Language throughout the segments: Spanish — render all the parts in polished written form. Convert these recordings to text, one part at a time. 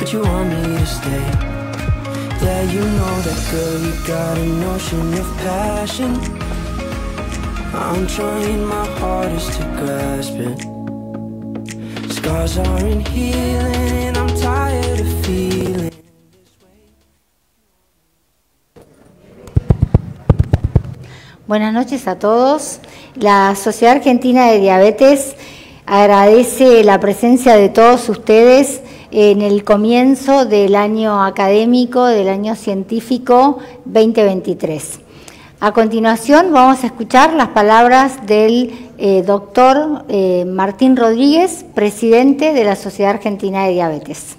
persuade you want me to stay. Yeah, you know that, girl, you got a notion of passion. I'm trying my hardest to grasp it. Scars aren't healing and I'm tired of feeling. Buenas noches a todos. La Sociedad Argentina de Diabetes agradece la presencia de todos ustedes en el comienzo del año académico, del año científico 2023. A continuación vamos a escuchar las palabras del doctor Martín Rodríguez, presidente de la Sociedad Argentina de Diabetes.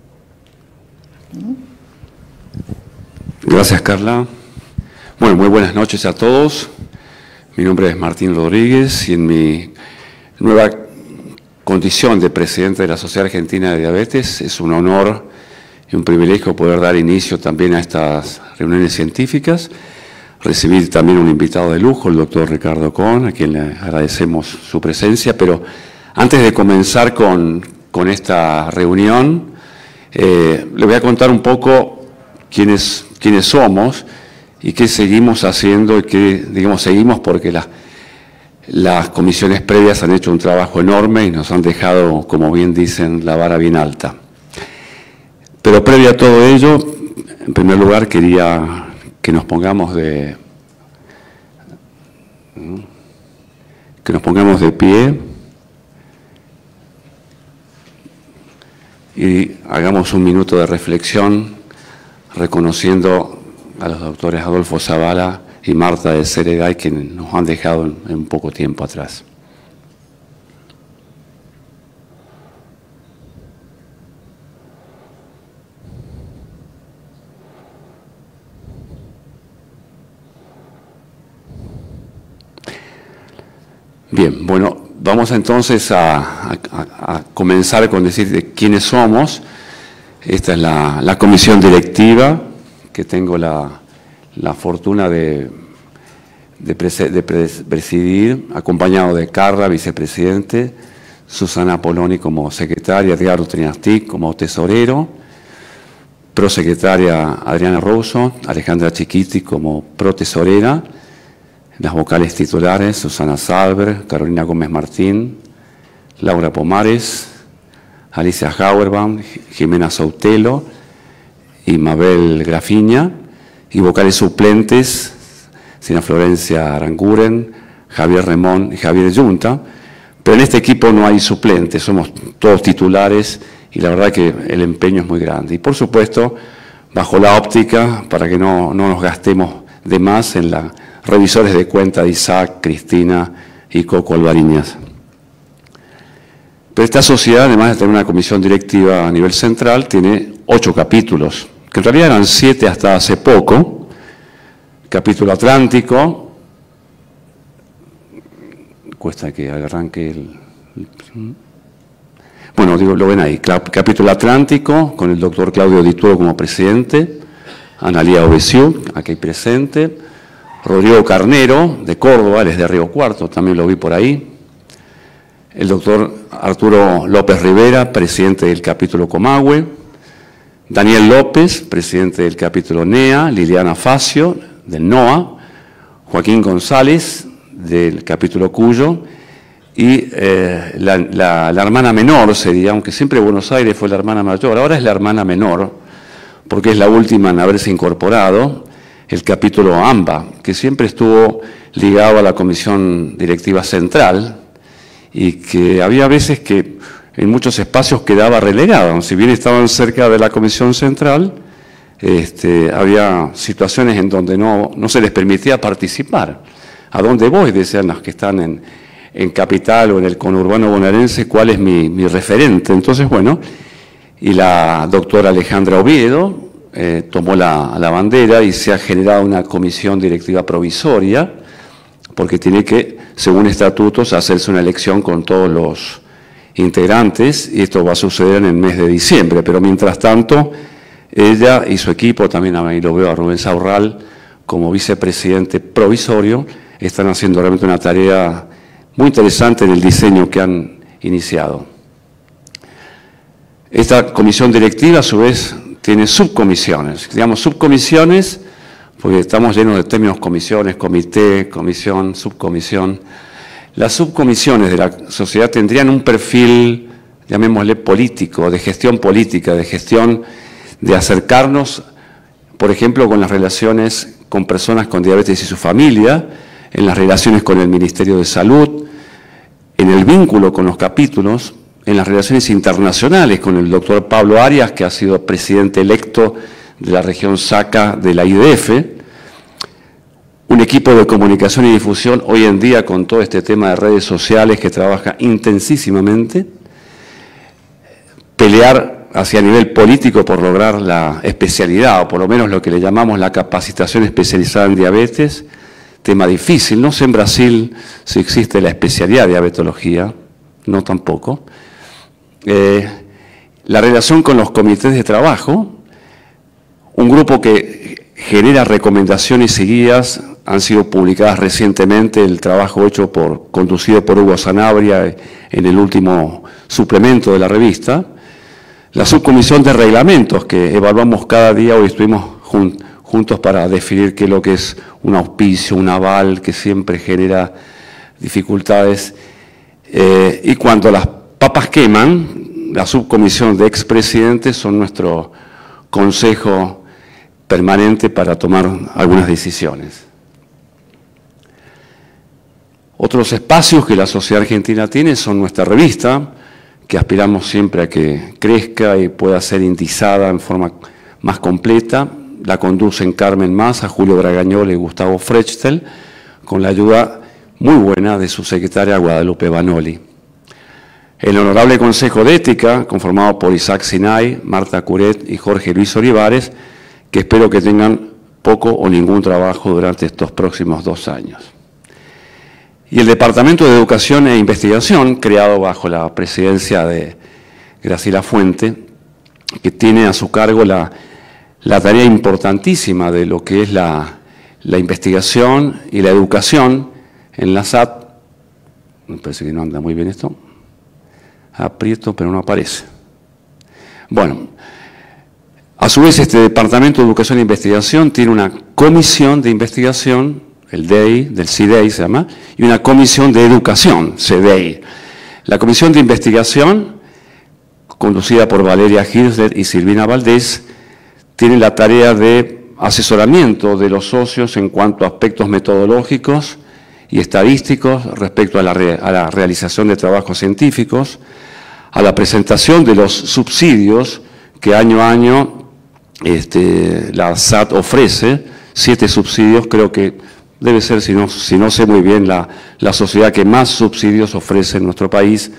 Gracias, Carla. Bueno, muy buenas noches a todos. Mi nombre es Martín Rodríguez y en mi nueva condición de presidente de la Sociedad Argentina de Diabetes es un honor y un privilegio poder dar inicio también a estas reuniones científicas. Recibir también un invitado de lujo, el doctor Ricardo Kohn, a quien le agradecemos su presencia. Pero antes de comenzar con esta reunión, le voy a contar un poco quiénes somos y qué seguimos haciendo y qué, digamos, seguimos porque las comisiones previas han hecho un trabajo enorme y nos han dejado, como bien dicen, la vara bien alta. Pero previo a todo ello, en primer lugar quería que nos pongamos de pie y hagamos un minuto de reflexión reconociendo a los doctores Adolfo Zavala y Marta de Seregay, que nos han dejado en poco tiempo atrás. Bien, bueno, vamos entonces a comenzar con decir de quiénes somos. Esta es la comisión directiva que tengo la fortuna de presidir, acompañado de Carla, vicepresidente, Susana Poloni como secretaria, Edgardo Trinastic como tesorero, prosecretaria Adriana Rosso, Alejandra Chiquiti como protesorera, las vocales titulares Susana Salver, Carolina Gómez Martín, Laura Pomares, Alicia Hauerbaum, Jimena Soutelo y Mabel Grafiña, y vocales suplentes, Sina Florencia Aranguren, Javier Remón y Javier Yunta, pero en este equipo no hay suplentes, somos todos titulares y la verdad que el empeño es muy grande. Y por supuesto, bajo la óptica, para que no nos gastemos de más en la revisores de cuenta de Isaac, Cristina y Coco Alvariñas. Pero esta sociedad, además de tener una comisión directiva a nivel central, tiene 8 capítulos, que en realidad eran 7 hasta hace poco. Capítulo Atlántico, cuesta que arranque bueno, digo, lo ven ahí, capítulo Atlántico, con el doctor Claudio Dituro como presidente, Analía Obesiu, aquí presente, Rodrigo Carnero, de Córdoba, él es de Río Cuarto, también lo vi por ahí, el doctor Arturo López Rivera, presidente del capítulo Comahue, Daniel López, presidente del capítulo NEA, Liliana Facio, del NOA, Joaquín González, del capítulo Cuyo, y la hermana menor sería, aunque siempre Buenos Aires fue la hermana mayor, ahora es la hermana menor, porque es la última en haberse incorporado, el capítulo AMBA, que siempre estuvo ligado a la Comisión Directiva Central y que había veces que en muchos espacios quedaba relegado. Si bien estaban cerca de la Comisión Central, había situaciones en donde no se les permitía participar. ¿A dónde voy? Decían los que están en Capital o en el conurbano bonaerense, ¿cuál es mi referente? Entonces, bueno, y la doctora Alejandra Oviedo tomó la bandera y se ha generado una comisión directiva provisoria, porque tiene que, según estatutos, hacerse una elección con todos los integrantes, y esto va a suceder en el mes de diciembre, pero mientras tanto, ella y su equipo, también ahí lo veo a Rubén Saurral, como vicepresidente provisorio, están haciendo realmente una tarea muy interesante en el diseño que han iniciado. Esta comisión directiva, a su vez, tiene subcomisiones. Digamos subcomisiones porque estamos llenos de términos comisiones, comité, comisión, subcomisión. Las subcomisiones de la sociedad tendrían un perfil, llamémosle político, de gestión política, de gestión de acercarnos, por ejemplo, con las relaciones con personas con diabetes y su familia, en las relaciones con el Ministerio de Salud, en el vínculo con los capítulos, en las relaciones internacionales con el doctor Pablo Arias, que ha sido presidente electo de la región SACA de la IDF, un equipo de comunicación y difusión hoy en día con todo este tema de redes sociales que trabaja intensísimamente, pelear hacia nivel político por lograr la especialidad, o por lo menos lo que le llamamos la capacitación especializada en diabetes, tema difícil. No sé en Brasil si existe la especialidad de diabetología, no tampoco. La relación con los comités de trabajo, un grupo que genera recomendaciones y guías, han sido publicadas recientemente, el trabajo conducido por Hugo Sanabria en el último suplemento de la revista. La subcomisión de reglamentos que evaluamos cada día, hoy estuvimos juntos para definir qué es lo que es un auspicio, un aval, que siempre genera dificultades. Y cuando las papas queman, la subcomisión de expresidentes son nuestro consejo permanente para tomar algunas decisiones. Otros espacios que la sociedad argentina tiene son nuestra revista, que aspiramos siempre a que crezca y pueda ser indizada en forma más completa. La conducen Carmen Massa, Julio Bragañola y Gustavo Frechtel, con la ayuda muy buena de su secretaria Guadalupe Banoli. El Honorable Consejo de Ética, conformado por Isaac Sinay, Marta Curet y Jorge Luis Olivares, que espero que tengan poco o ningún trabajo durante estos próximos 2 años. Y el Departamento de Educación e Investigación, creado bajo la presidencia de Graciela Fuente, que tiene a su cargo la tarea importantísima de lo que es la investigación y la educación en la SAT. Me parece que no anda muy bien esto. Aprieto, pero no aparece. Bueno, a su vez este Departamento de Educación e Investigación tiene una comisión de investigación, el DEI, del CIDEI se llama, y una comisión de educación, CDEI. La comisión de investigación, conducida por Valeria Hirsler y Silvina Valdés, tiene la tarea de asesoramiento de los socios en cuanto a aspectos metodológicos y estadísticos respecto a la realización de trabajos científicos, a la presentación de los subsidios que año a año la SAT ofrece, 7 subsidios, creo que debe ser, si no sé muy bien, la sociedad que más subsidios ofrece en nuestro país,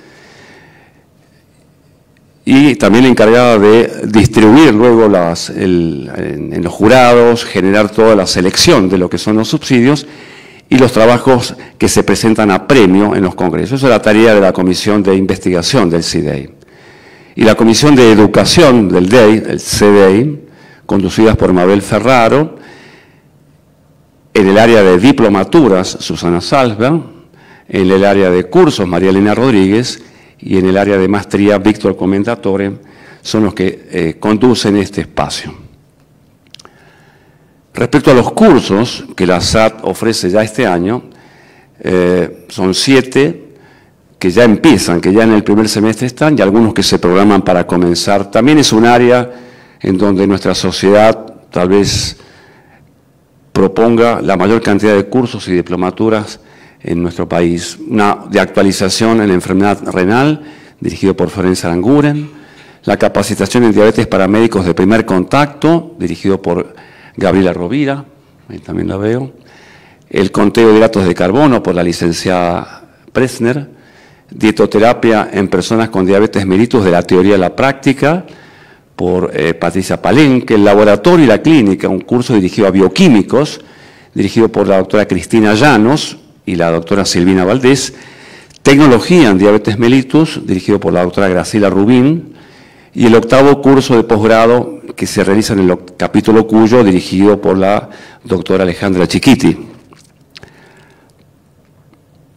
y también la encargada de distribuir luego en los jurados, generar toda la selección de lo que son los subsidios y los trabajos que se presentan a premio en los congresos. Esa es la tarea de la Comisión de Investigación del CIDEI. Y la Comisión de Educación del DEI, el CDEI, conducidas por Mabel Ferraro, en el área de diplomaturas, Susana Salzberg, en el área de cursos, María Elena Rodríguez, y en el área de maestría, Víctor Comendatore, son los que conducen este espacio. Respecto a los cursos que la SAT ofrece ya este año, son 7 que ya empiezan, que ya en el primer semestre están, y algunos que se programan para comenzar. También es un área en donde nuestra sociedad tal vez proponga la mayor cantidad de cursos y diplomaturas en nuestro país. Una de actualización en la enfermedad renal, dirigido por Florencia Aranguren. La capacitación en diabetes para médicos de primer contacto, dirigido por Gabriela Rovira, ahí también la veo. El conteo de hidratos de carbono, por la licenciada Presner. Dietoterapia en personas con diabetes mellitus, de la teoría a la práctica, por Patricia Palenque. El laboratorio y la clínica, un curso dirigido a bioquímicos, dirigido por la doctora Cristina Llanos y la doctora Silvina Valdés. Tecnología en diabetes mellitus, dirigido por la doctora Graciela Rubín. Y el 8º curso de posgrado que se realiza en el capítulo Cuyo, dirigido por la doctora Alejandra Chiquiti.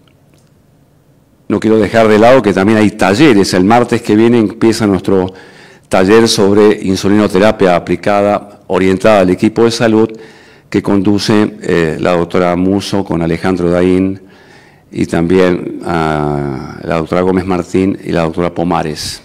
No quiero dejar de lado que también hay talleres. El martes que viene empieza nuestro taller sobre insulinoterapia aplicada, orientada al equipo de salud, que conduce la doctora Muso con Alejandro Daín y también la doctora Gómez Martín y la doctora Pomares.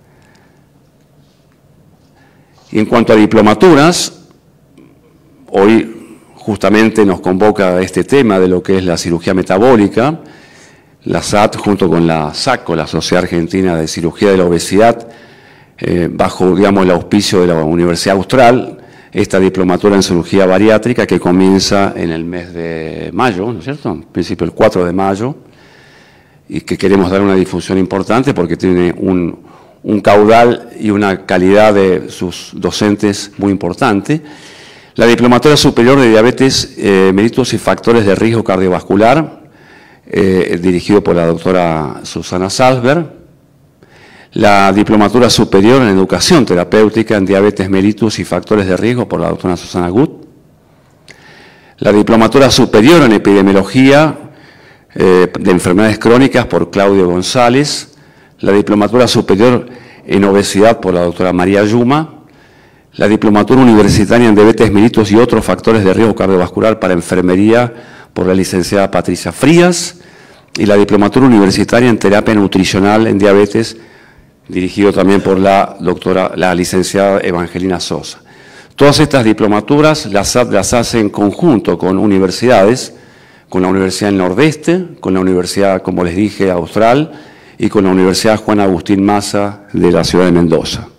Y en cuanto a diplomaturas, hoy justamente nos convoca este tema de lo que es la cirugía metabólica. La SAT, junto con la SACO, la Sociedad Argentina de Cirugía de la Obesidad, bajo, digamos, el auspicio de la Universidad Austral, esta diplomatura en cirugía bariátrica que comienza en el mes de mayo, ¿no es cierto? En principio el 4 de mayo, y que queremos dar una difusión importante porque tiene un caudal y una calidad de sus docentes muy importante. La diplomatura superior de diabetes mellitus y factores de riesgo cardiovascular, dirigido por la doctora Susana Salzberg. La diplomatura superior en educación terapéutica en diabetes mellitus y factores de riesgo por la doctora Susana Gut. La diplomatura superior en epidemiología de enfermedades crónicas por Claudio González. La diplomatura superior en obesidad por la doctora María Yuma. La diplomatura universitaria en diabetes mellitus y otros factores de riesgo cardiovascular para enfermería por la licenciada Patricia Frías. Y la diplomatura universitaria en terapia nutricional en diabetes, dirigido también por la licenciada Evangelina Sosa. Todas estas diplomaturas las hace en conjunto con universidades, con la Universidad del Nordeste, con la Universidad, como les dije, Austral, y con la Universidad Juan Agustín Maza de la ciudad de Mendoza.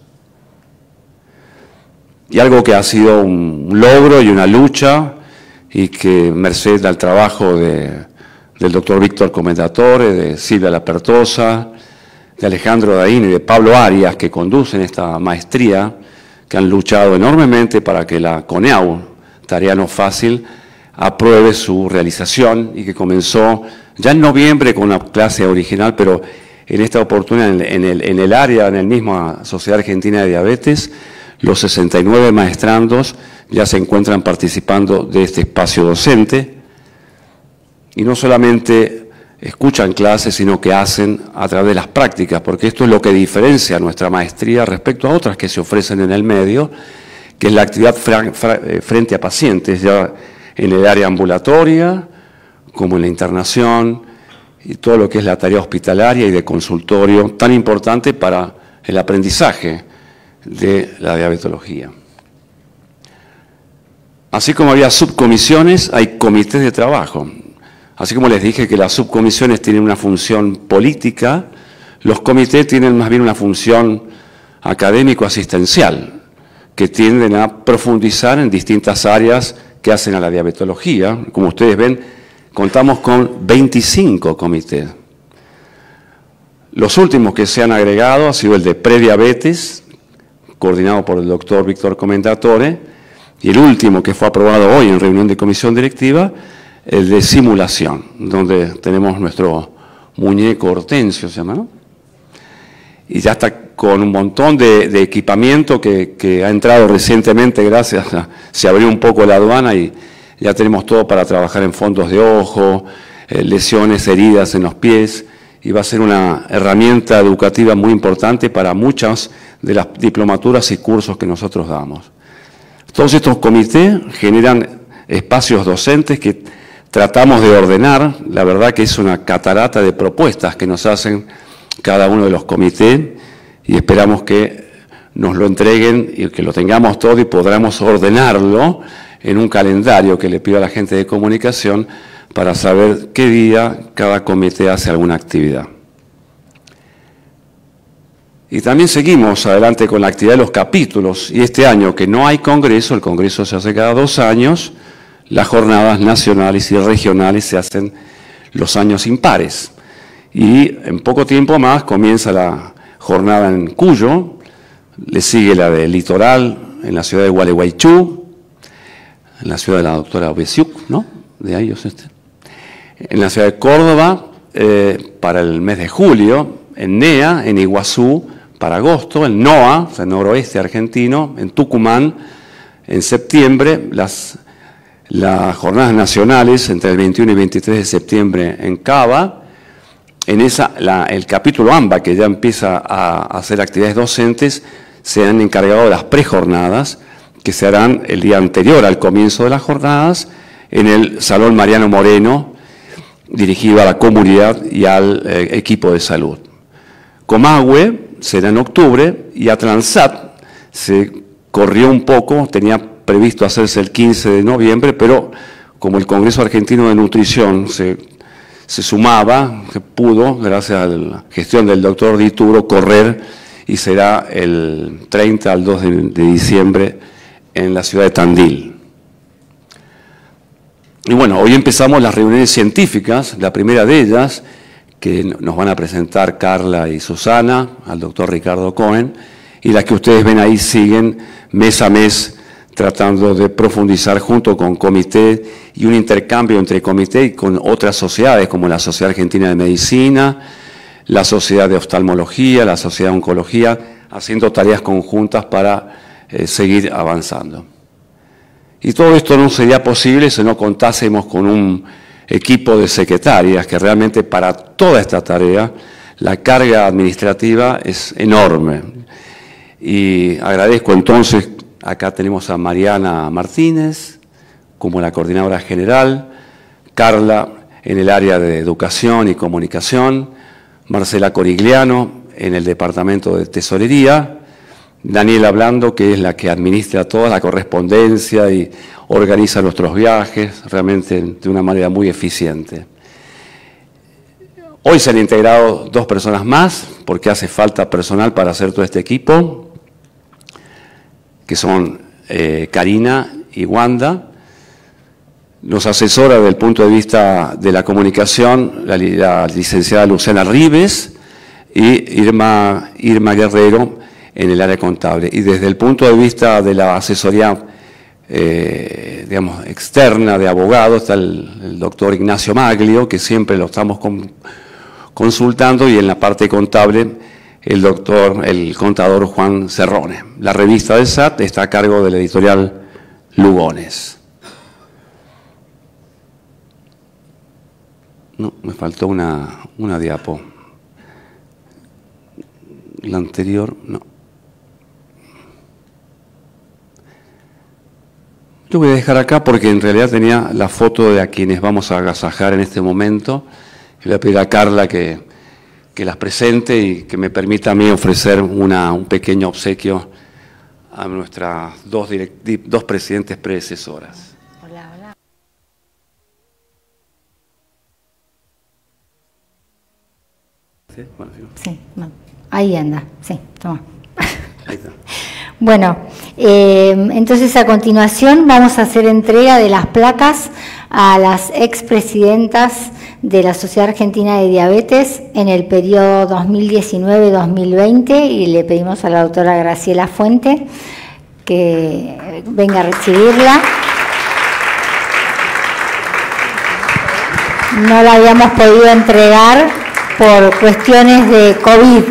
Y algo que ha sido un logro y una lucha, y que merced al trabajo del doctor Víctor Comendatore, de Silvia Lapertosa, de Alejandro Daín y de Pablo Arias, que conducen esta maestría, que han luchado enormemente para que la CONEAU, tarea no fácil, apruebe su realización, y que comenzó ya en noviembre con una clase original, pero en esta oportunidad en el área, en el mismo Sociedad Argentina de Diabetes, los 69 maestrandos ya se encuentran participando de este espacio docente, y no solamente escuchan clases, sino que hacen a través de las prácticas, porque esto es lo que diferencia nuestra maestría respecto a otras que se ofrecen en el medio, que es la actividad frente a pacientes, ya en el área ambulatoria, como en la internación, y todo lo que es la tarea hospitalaria y de consultorio, tan importante para el aprendizaje de la diabetología. Así como había subcomisiones, hay comités de trabajo. Así como les dije que las subcomisiones tienen una función política, los comités tienen más bien una función académico-asistencial, que tienden a profundizar en distintas áreas que hacen a la diabetología. Como ustedes ven, contamos con 25 comités. Los últimos que se han agregado ha sido el de prediabetes, coordinado por el doctor Víctor Comendatore, y el último que fue aprobado hoy en reunión de comisión directiva, el de simulación, donde tenemos nuestro muñeco Hortensio, se llama, ¿no? Y ya está con un montón de equipamiento que ha entrado recientemente, gracias a, se abrió un poco la aduana y ya tenemos todo para trabajar en fondos de ojo, lesiones, heridas en los pies, y va a ser una herramienta educativa muy importante para muchas de las diplomaturas y cursos que nosotros damos. Todos estos comités generan espacios docentes que tratamos de ordenar. La verdad que es una catarata de propuestas que nos hacen cada uno de los comités, y esperamos que nos lo entreguen y que lo tengamos todo y podamos ordenarlo en un calendario que le pido a la gente de comunicación para saber qué día cada comité hace alguna actividad. Y también seguimos adelante con la actividad de los capítulos, y este año que no hay congreso, el congreso se hace cada 2 años, las jornadas nacionales y regionales se hacen los años impares. Y en poco tiempo más comienza la jornada en Cuyo, le sigue la del Litoral, en la ciudad de Gualeguaychú, en la ciudad de la doctora Obesiuk, ¿no? De ahí en la ciudad de Córdoba, para el mes de julio, en NEA, en Iguazú, para agosto, en NOA, o sea, noroeste argentino, en Tucumán, en septiembre, las jornadas nacionales entre el 21 y 23 de septiembre en Cava. En esa, el capítulo AMBA, que ya empieza a hacer actividades docentes, se han encargado de las prejornadas, que se harán el día anterior al comienzo de las jornadas en el Salón Mariano Moreno, dirigido a la comunidad y al equipo de salud. Comahue será en octubre y Atransat se corrió un poco, tenía previsto hacerse el 15 de noviembre, pero como el Congreso Argentino de Nutrición se sumaba, se pudo, gracias a la gestión del doctor Dituro, correr y será el 30 al 2 de diciembre en la ciudad de Tandil. Y bueno, hoy empezamos las reuniones científicas, la primera de ellas, que nos van a presentar Carla y Susana, al doctor Ricardo Cohen, y las que ustedes ven ahí siguen mes a mes tratando de profundizar junto con comité y un intercambio entre comité y con otras sociedades como la Sociedad Argentina de Medicina, la Sociedad de Oftalmología, la Sociedad de Oncología, haciendo tareas conjuntas para seguir avanzando. Y todo esto no sería posible si no contásemos con un equipo de secretarias que realmente para toda esta tarea la carga administrativa es enorme. Y agradezco entonces, acá tenemos a Mariana Martínez como la coordinadora general, Carla en el área de educación y comunicación, Marcela Corigliano en el departamento de tesorería, Daniela Blando, que es la que administra toda la correspondencia y organiza nuestros viajes, realmente de una manera muy eficiente. Hoy se han integrado 2 personas más, porque hace falta personal para hacer todo este equipo, que son Karina y Wanda. Nos asesora desde el punto de vista de la comunicación la licenciada Luciana Rives y Irma Guerrero en el área contable. Y desde el punto de vista de la asesoría digamos, externa de abogados, está el doctor Ignacio Maglio, que siempre lo estamos consultando, y en la parte contable el contador Juan Cerrone. La revista del SAT está a cargo de la editorial Lugones. No, me faltó una diapo. La anterior, no. Yo voy a dejar acá porque en realidad tenía la foto de a quienes vamos a agasajar en este momento. Le voy a pedir a Carla que las presente y que me permita a mí ofrecer un pequeño obsequio a nuestras dos presidentes predecesoras. Hola, hola. ¿Sí? Bueno, sí, no. Ahí anda, sí, toma. Ahí está. Bueno, entonces a continuación vamos a hacer entrega de las placas a las expresidentas de la Sociedad Argentina de Diabetes en el periodo 2019-2020 y le pedimos a la doctora Graciela Fuente que venga a recibirla. No la habíamos podido entregar por cuestiones de COVID.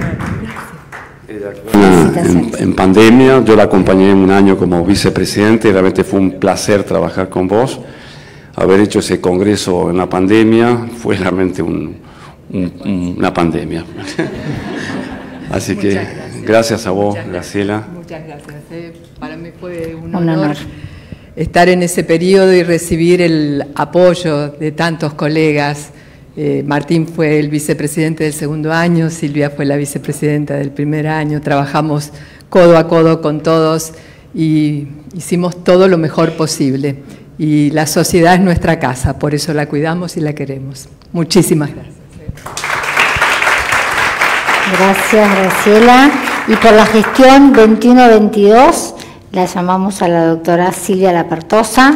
En pandemia, yo la acompañé un año como vicepresidente y realmente fue un placer trabajar con vos. Haber hecho ese congreso en la pandemia fue realmente una pandemia. Así que gracias a vos, Graciela. Muchas gracias. Para mí fue un honor estar en ese periodo y recibir el apoyo de tantos colegas. Martín fue el vicepresidente del segundo año, Silvia fue la vicepresidenta del primer año, trabajamos codo a codo con todos y hicimos todo lo mejor posible. Y la sociedad es nuestra casa, por eso la cuidamos y la queremos. Muchísimas gracias. Gracias, Graciela. Y por la gestión 21-22 la llamamos a la doctora Silvia Lapertosa.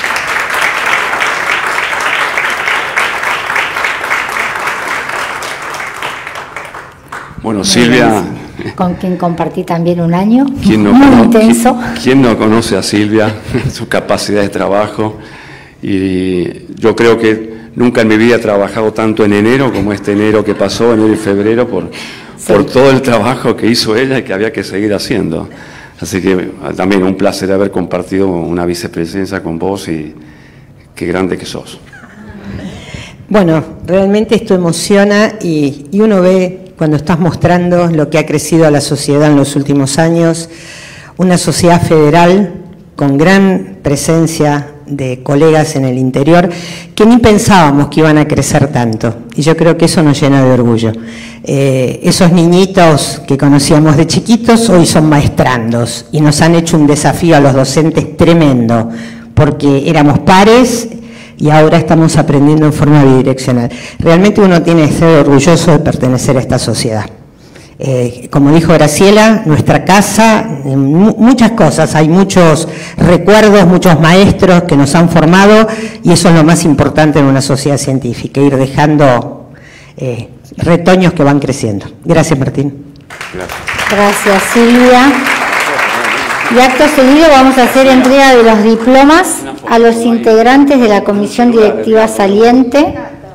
Bueno, Silvia, con quien compartí también un año, muy intenso. ¿Quién no conoce a Silvia, su capacidad de trabajo? Y yo creo que nunca en mi vida he trabajado tanto en enero como este enero que pasó, enero y febrero, por todo el trabajo que hizo ella y que había que seguir haciendo. Así que también un placer haber compartido una vicepresidencia con vos y qué grande que sos. Bueno, realmente esto emociona y uno ve cuando estás mostrando lo que ha crecido la sociedad en los últimos años, una sociedad federal con gran presencia de colegas en el interior que ni pensábamos que iban a crecer tanto, y yo creo que eso nos llena de orgullo. Esos niñitos que conocíamos de chiquitos hoy son maestrandos y nos han hecho un desafío a los docentes tremendo, porque éramos pares y ahora estamos aprendiendo en forma bidireccional. Realmente uno tiene que ser orgulloso de pertenecer a esta sociedad. Como dijo Graciela, nuestra casa, muchas cosas, hay muchos recuerdos, muchos maestros que nos han formado, y eso es lo más importante en una sociedad científica, ir dejando retoños que van creciendo. Gracias, Martín. Gracias, Silvia. Y acto seguido vamos a hacer entrega de los diplomas a los integrantes de la comisión directiva saliente.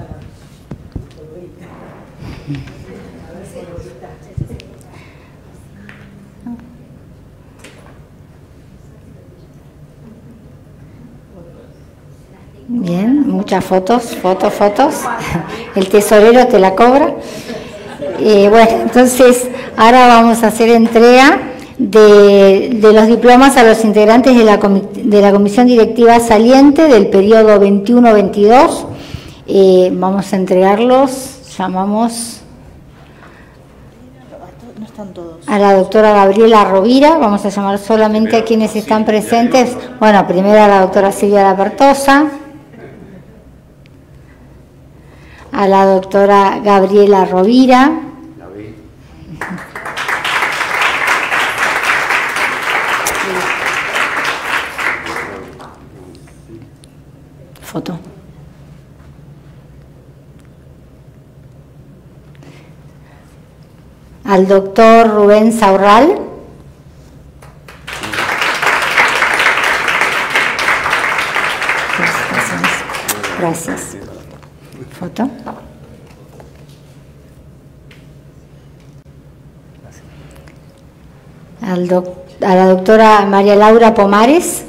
Bien, muchas fotos. El tesorero te la cobra. Bueno, entonces ahora vamos a hacer entrega de los diplomas a los integrantes de la comisión directiva saliente del periodo 21-22. Vamos a entregarlos. Llamamos a la doctora Gabriela Rovira. Vamos a llamar solamente a quienes están presentes. Bueno, primero a la doctora Silvia Lapertosa, a la doctora Gabriela Rovira, foto, al doctor Rubén Saurral, gracias. Foto. A la doctora María Laura Pomares.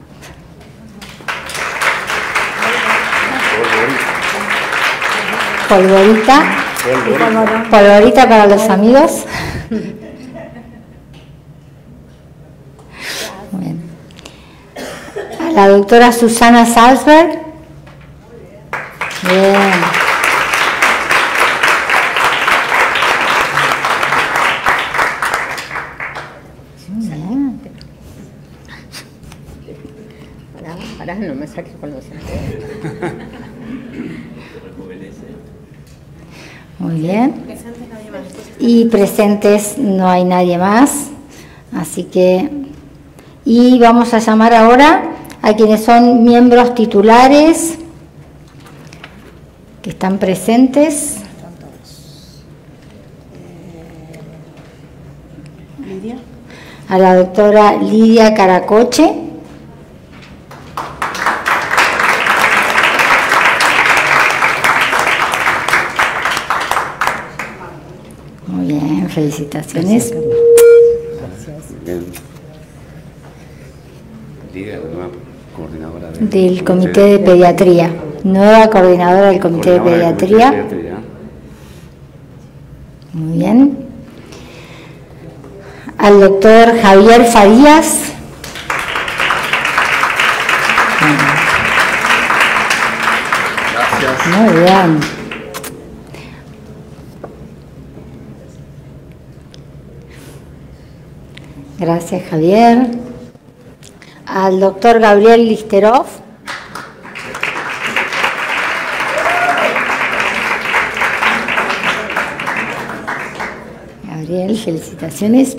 Polvorita para los amigos. Bien. A la doctora Susana Salzberg. Bien. Pará, no me saques con los ojos. Muy bien. Y presentes no hay nadie más. Así que... Y vamos a llamar ahora a quienes son miembros titulares que están presentes. Lidia. A la doctora Lidia Caracoche. Muy bien, felicitaciones. Bien. Lidia, nueva coordinadora del Comité de Pediatría. Nueva coordinadora del Comité de Pediatría. Muy bien. Al doctor Javier Farías. Gracias. Muy bien. Gracias, Javier. Al doctor Gabriel Listerov. Gabriel, felicitaciones.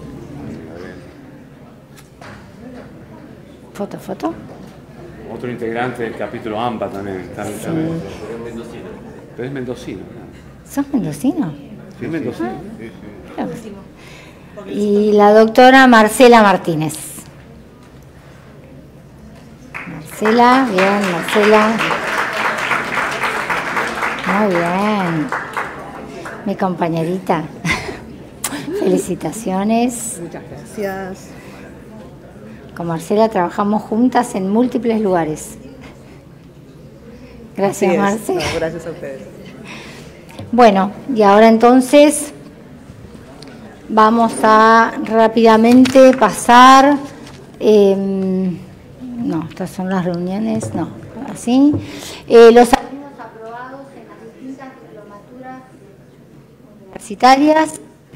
Foto. Otro integrante del capítulo AMPA también. Sí. Pero es mendocino. ¿Sos mendocino? Sí, mendocino. Y la doctora Marcela Martínez. Marcela, bien, Marcela. Muy bien. Mi compañerita. Felicitaciones. Muchas gracias. Con Marcela trabajamos juntas en múltiples lugares. Gracias, Marcela. No, gracias a ustedes. Bueno, y ahora entonces vamos a rápidamente pasar, no, estas son las reuniones, no, así, los alumnos aprobados en las distintas diplomaturas universitarias,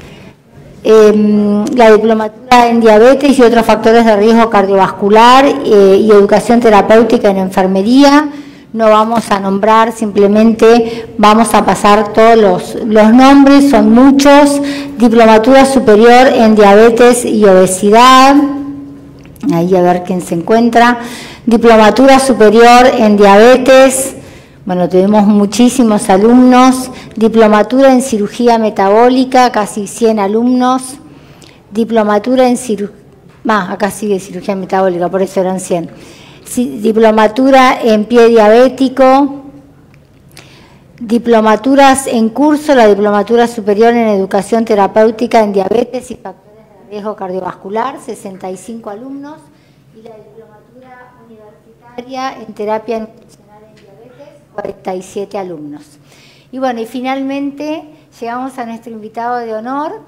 la diplomatura en diabetes y otros factores de riesgo cardiovascular y educación terapéutica en enfermería. No vamos a nombrar, simplemente vamos a pasar todos los nombres, son muchos. Diplomatura superior en diabetes y obesidad, ahí a ver quién se encuentra. Diplomatura superior en diabetes, bueno, tuvimos muchísimos alumnos. Diplomatura en cirugía metabólica, casi 100 alumnos. Diplomatura en cirugía, acá sigue cirugía metabólica, por eso eran 100. Diplomatura en pie diabético, diplomaturas en curso, la diplomatura superior en educación terapéutica en diabetes y factores de riesgo cardiovascular, 65 alumnos, y la diplomatura universitaria en terapia nutricional en diabetes, 47 alumnos. Y bueno, y finalmente llegamos a nuestro invitado de honor,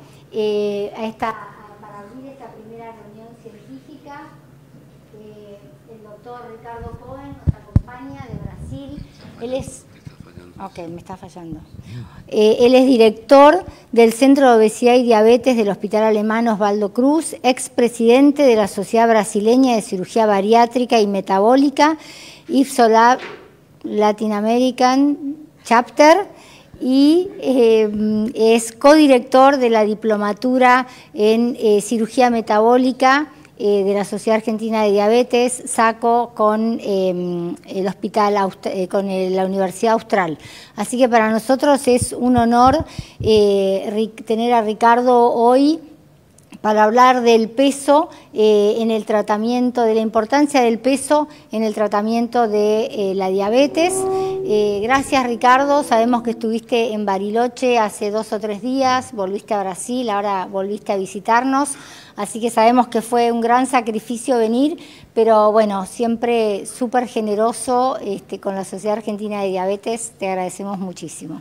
para abrir esta primera reunión científica. El doctor Ricardo Cohen nos acompaña de Brasil. Él es... Ok, me está fallando. Él es director del Centro de Obesidad y Diabetes del Hospital Alemán Osvaldo Cruz, expresidente de la Sociedad Brasileña de Cirugía Bariátrica y Metabólica, IFSOLAB Latin American Chapter, y es codirector de la diplomatura en cirugía metabólica de la Sociedad Argentina de Diabetes, SACO, con el hospital, con la Universidad Austral. Así que para nosotros es un honor tener a Ricardo hoy para hablar del peso en el tratamiento, de la importancia del peso en el tratamiento de la diabetes. Gracias, Ricardo. Sabemos que estuviste en Bariloche hace 2 o 3 días, volviste a Brasil, ahora volviste a visitarnos. Así que sabemos que fue un gran sacrificio venir, pero bueno, siempre súper generoso con la Sociedad Argentina de Diabetes, te agradecemos muchísimo.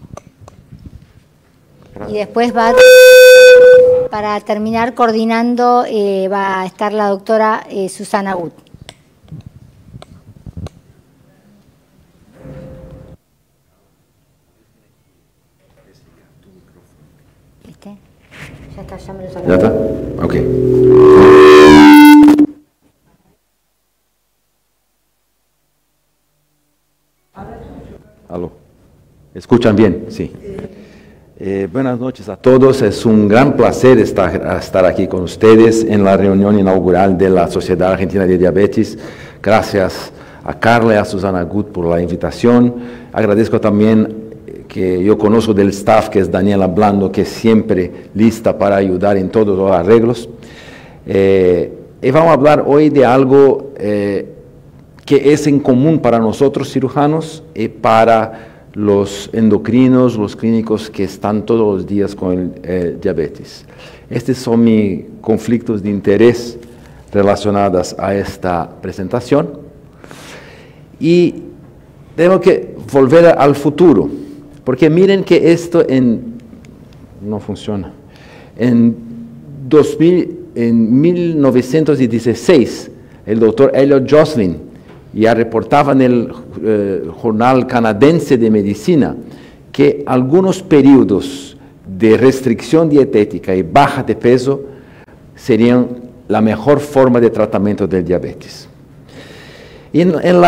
Y después para terminar coordinando, va a estar la doctora Susana Gut. ¿Viste? Ya está, ya me lo sacaron. ¿Ya está? Ok. ¿Aló? ¿Escuchan bien? Sí. Buenas noches a todos. Es un gran placer estar aquí con ustedes en la reunión inaugural de la Sociedad Argentina de Diabetes. Gracias a Carla y a Susana Gut por la invitación. Agradezco también que yo conozco del staff, que es Daniela Blando, que es siempre lista para ayudar en todos los arreglos. Y vamos a hablar hoy de algo que es en común para nosotros cirujanos y para los endocrinos, los clínicos que están todos los días con el diabetes. Estos son mis conflictos de interés relacionados a esta presentación. Y tengo que volver al futuro, porque miren que esto no funciona. En 1916, el doctor Elliot Joslin ya reportaba en el Jornal Canadiense de Medicina que algunos periodos de restricción dietética y baja de peso serían la mejor forma de tratamiento del diabetes. Y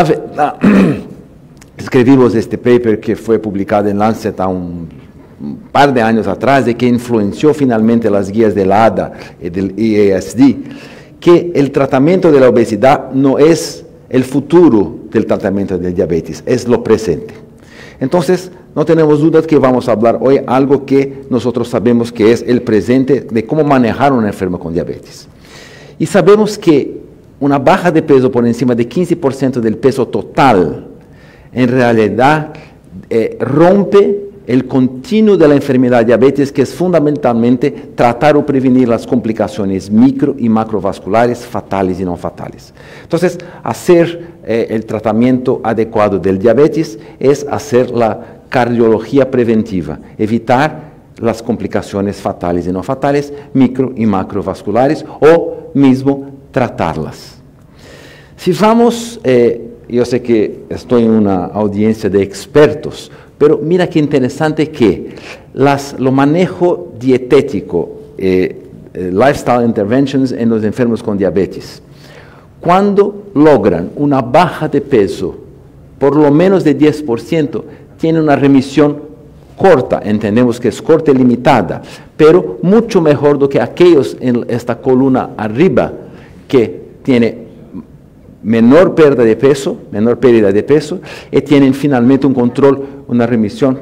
escribimos este paper que fue publicado en Lancet a un par de años atrás y que influenció finalmente las guías del ADA y del EASD, que el tratamiento de la obesidad no es el futuro del tratamiento del diabetes, es lo presente. Entonces, no tenemos dudas que vamos a hablar hoy algo que nosotros sabemos que es el presente de cómo manejar a un enfermo con diabetes. Y sabemos que una baja de peso por encima de 15% del peso total, en realidad rompe el continuo de la enfermedad de diabetes, que es fundamentalmente tratar o prevenir las complicaciones micro y macrovasculares fatales y no fatales. Entonces, hacer el tratamiento adecuado del diabetes es hacer la cardiología preventiva, evitar las complicaciones fatales y no fatales, micro y macrovasculares, o mismo tratarlas. Si vamos, yo sé que estoy en una audiencia de expertos, pero mira qué interesante que lo manejo dietético, lifestyle interventions en los enfermos con diabetes, cuando logran una baja de peso por lo menos de 10%, tienen una remisión corta, entendemos que es corta y limitada, pero mucho mejor do que aquellos en esta columna arriba que tiene menor pérdida de peso y tienen finalmente un control, una remisión.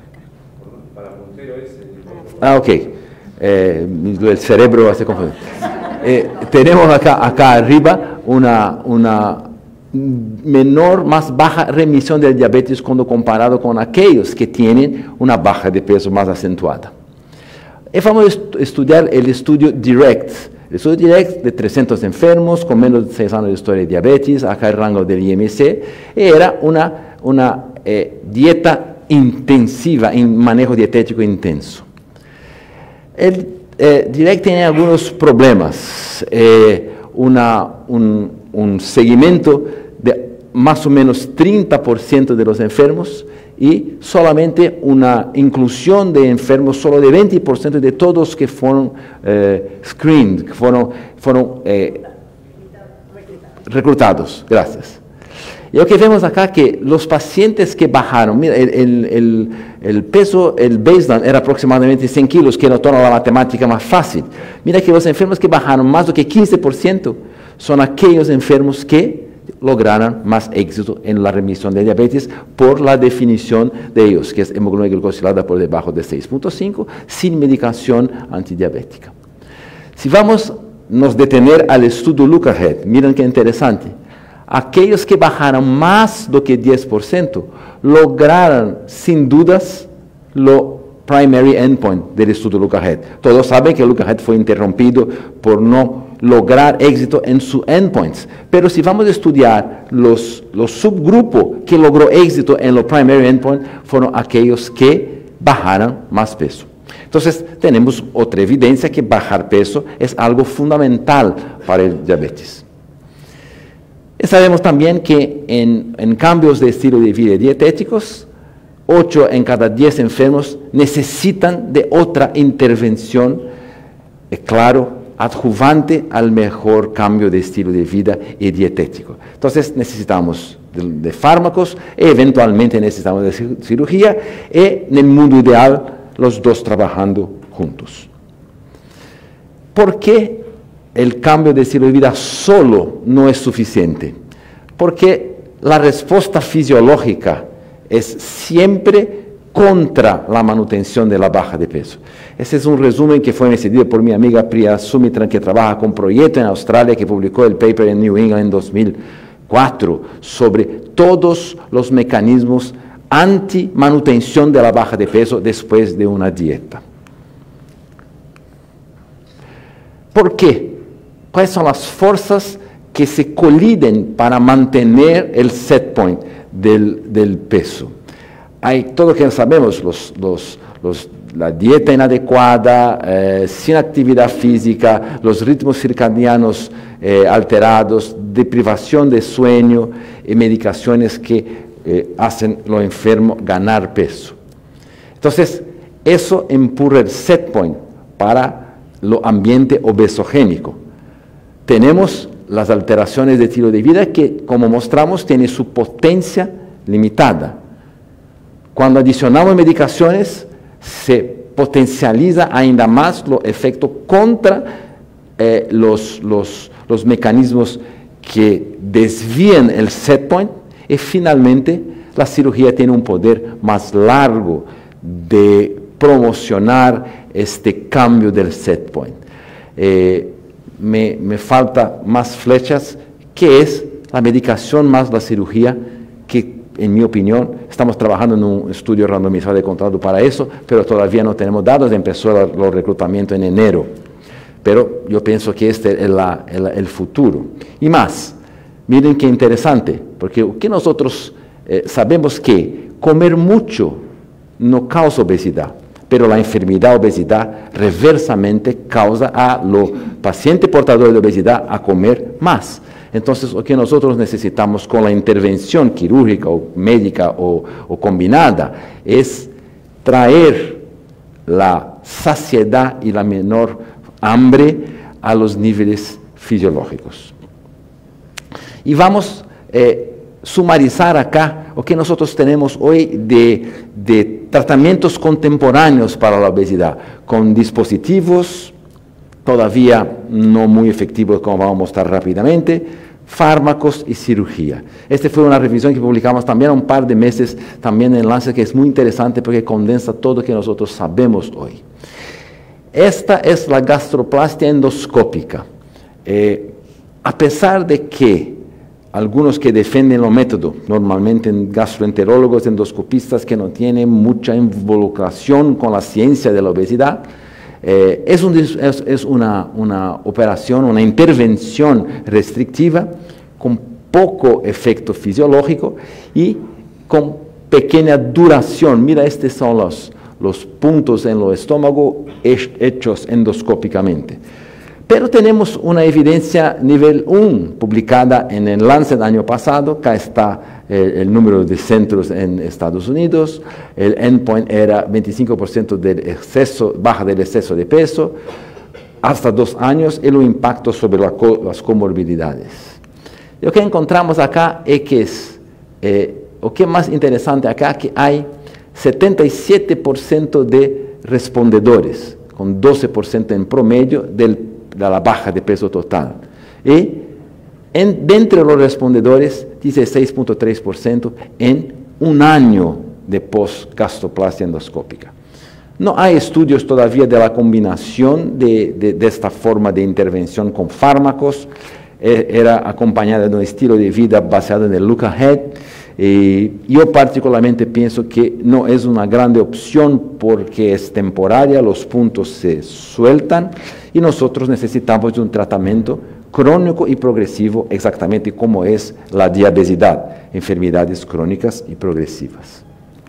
Ok, el cerebro hace confusión. Tenemos acá arriba una menor, más baja remisión del diabetes cuando comparado con aquellos que tienen una baja de peso más acentuada. Y vamos a estudiar el estudio DIRECT. El estudio DIRECT de 300 enfermos con menos de 6 años de historia de diabetes, acá el rango del IMC, era una dieta intensiva, en manejo dietético intenso. El DIRECT tiene algunos problemas, un seguimiento de más o menos 30% de los enfermos y solamente una inclusión de enfermos solo de 20% de todos que fueron screened, que fueron reclutados. Gracias. Y lo que vemos acá que los pacientes que bajaron, mira, el peso, el baseline era aproximadamente 100 kilos, que no torna la matemática más fácil. Mira que los enfermos que bajaron más do que 15% son aquellos enfermos que lograron más éxito en la remisión de diabetes por la definición de ellos, que es hemoglobina glicosilada por debajo de 6.5, sin medicación antidiabética. Si vamos a nos detener al estudio Lookahead, miren qué interesante. Aquellos que bajaron más do que 10% lograron sin dudas lo primary endpoint del estudio Lookahead. Todos saben que el Lookahead fue interrumpido por no lograr éxito en sus endpoints. Pero si vamos a estudiar los subgrupos que logró éxito en lo primary endpoint, fueron aquellos que bajaron más peso. Entonces, tenemos otra evidencia que bajar peso es algo fundamental para el diabetes. Y sabemos también que en cambios de estilo de vida dietéticos, 8 en cada 10 enfermos necesitan de otra intervención, claro, adjuvante al mejor cambio de estilo de vida y dietético. Entonces necesitamos de fármacos e eventualmente necesitamos de cirugía y en el mundo ideal los dos trabajando juntos. ¿Por qué el cambio de estilo de vida solo no es suficiente? Porque la respuesta fisiológica es siempre contra la manutención de la baja de peso. Ese es un resumen que fue cedido por mi amiga Priya Sumitran, que trabaja con Proyecto en Australia, que publicó el paper en New England en 2004 sobre todos los mecanismos anti-manutención de la baja de peso después de una dieta. ¿Por qué? ¿Cuáles son las fuerzas que se coliden para mantener el set point del peso? Hay todo lo que sabemos, la dieta inadecuada, sin actividad física, los ritmos circadianos alterados, deprivación de sueño y medicaciones que hacen lo enfermo ganar peso. Entonces, eso empuja el set point para lo ambiente obesogénico. Tenemos las alteraciones de estilo de vida que, como mostramos, tienen su potencia limitada. Cuando adicionamos medicaciones, se potencializa ainda más los efectos contra los mecanismos que desvían el set point. Y finalmente, la cirugía tiene un poder más largo de promocionar este cambio del set point. Me falta más flechas, que es la medicación más la cirugía, que en mi opinión, estamos trabajando en un estudio randomizado de control para eso, pero todavía no tenemos datos, empezó el reclutamiento en enero. Pero yo pienso que este es el futuro. Y más, miren qué interesante, porque nosotros sabemos que comer mucho no causa obesidad, pero la enfermedad obesidad reversamente causa a los pacientes portadores de obesidad a comer más. Entonces, lo que nosotros necesitamos con la intervención quirúrgica o médica o combinada es traer la saciedad y la menor hambre a los niveles fisiológicos. Y vamos a sumarizar acá lo que nosotros tenemos hoy de tratamientos contemporáneos para la obesidad, con dispositivos todavía no muy efectivos, como vamos a mostrar rápidamente, fármacos y cirugía. Esta fue una revisión que publicamos también un par de meses, también en Lancet, que es muy interesante porque condensa todo lo que nosotros sabemos hoy. Esta es la gastroplastia endoscópica. A pesar de que algunos que defienden el método, normalmente gastroenterólogos, endoscopistas que no tienen mucha involucración con la ciencia de la obesidad, es una operación, una intervención restrictiva con poco efecto fisiológico y con pequeña duración. Mira, estos son los puntos en el estómago hechos endoscópicamente. Pero tenemos una evidencia nivel 1 publicada en el Lancet año pasado. Acá está el número de centros en Estados Unidos. El endpoint era 25% del exceso, baja del exceso de peso, hasta 2 años, y los impactos sobre las comorbilidades. Lo que encontramos acá es que lo que es más interesante acá, que hay 77% de respondedores, con 12% en promedio de la baja de peso total. Y dentro de los respondedores, 16.3% en un año de post-gastroplastia endoscópica. No hay estudios todavía de la combinación de esta forma de intervención con fármacos. Era acompañada de un estilo de vida basado en el look ahead. Yo particularmente pienso que no es una grande opción porque es temporaria, los puntos se sueltan y nosotros necesitamos de un tratamiento crónico y progresivo, exactamente como es la diabetes, enfermedades crónicas y progresivas.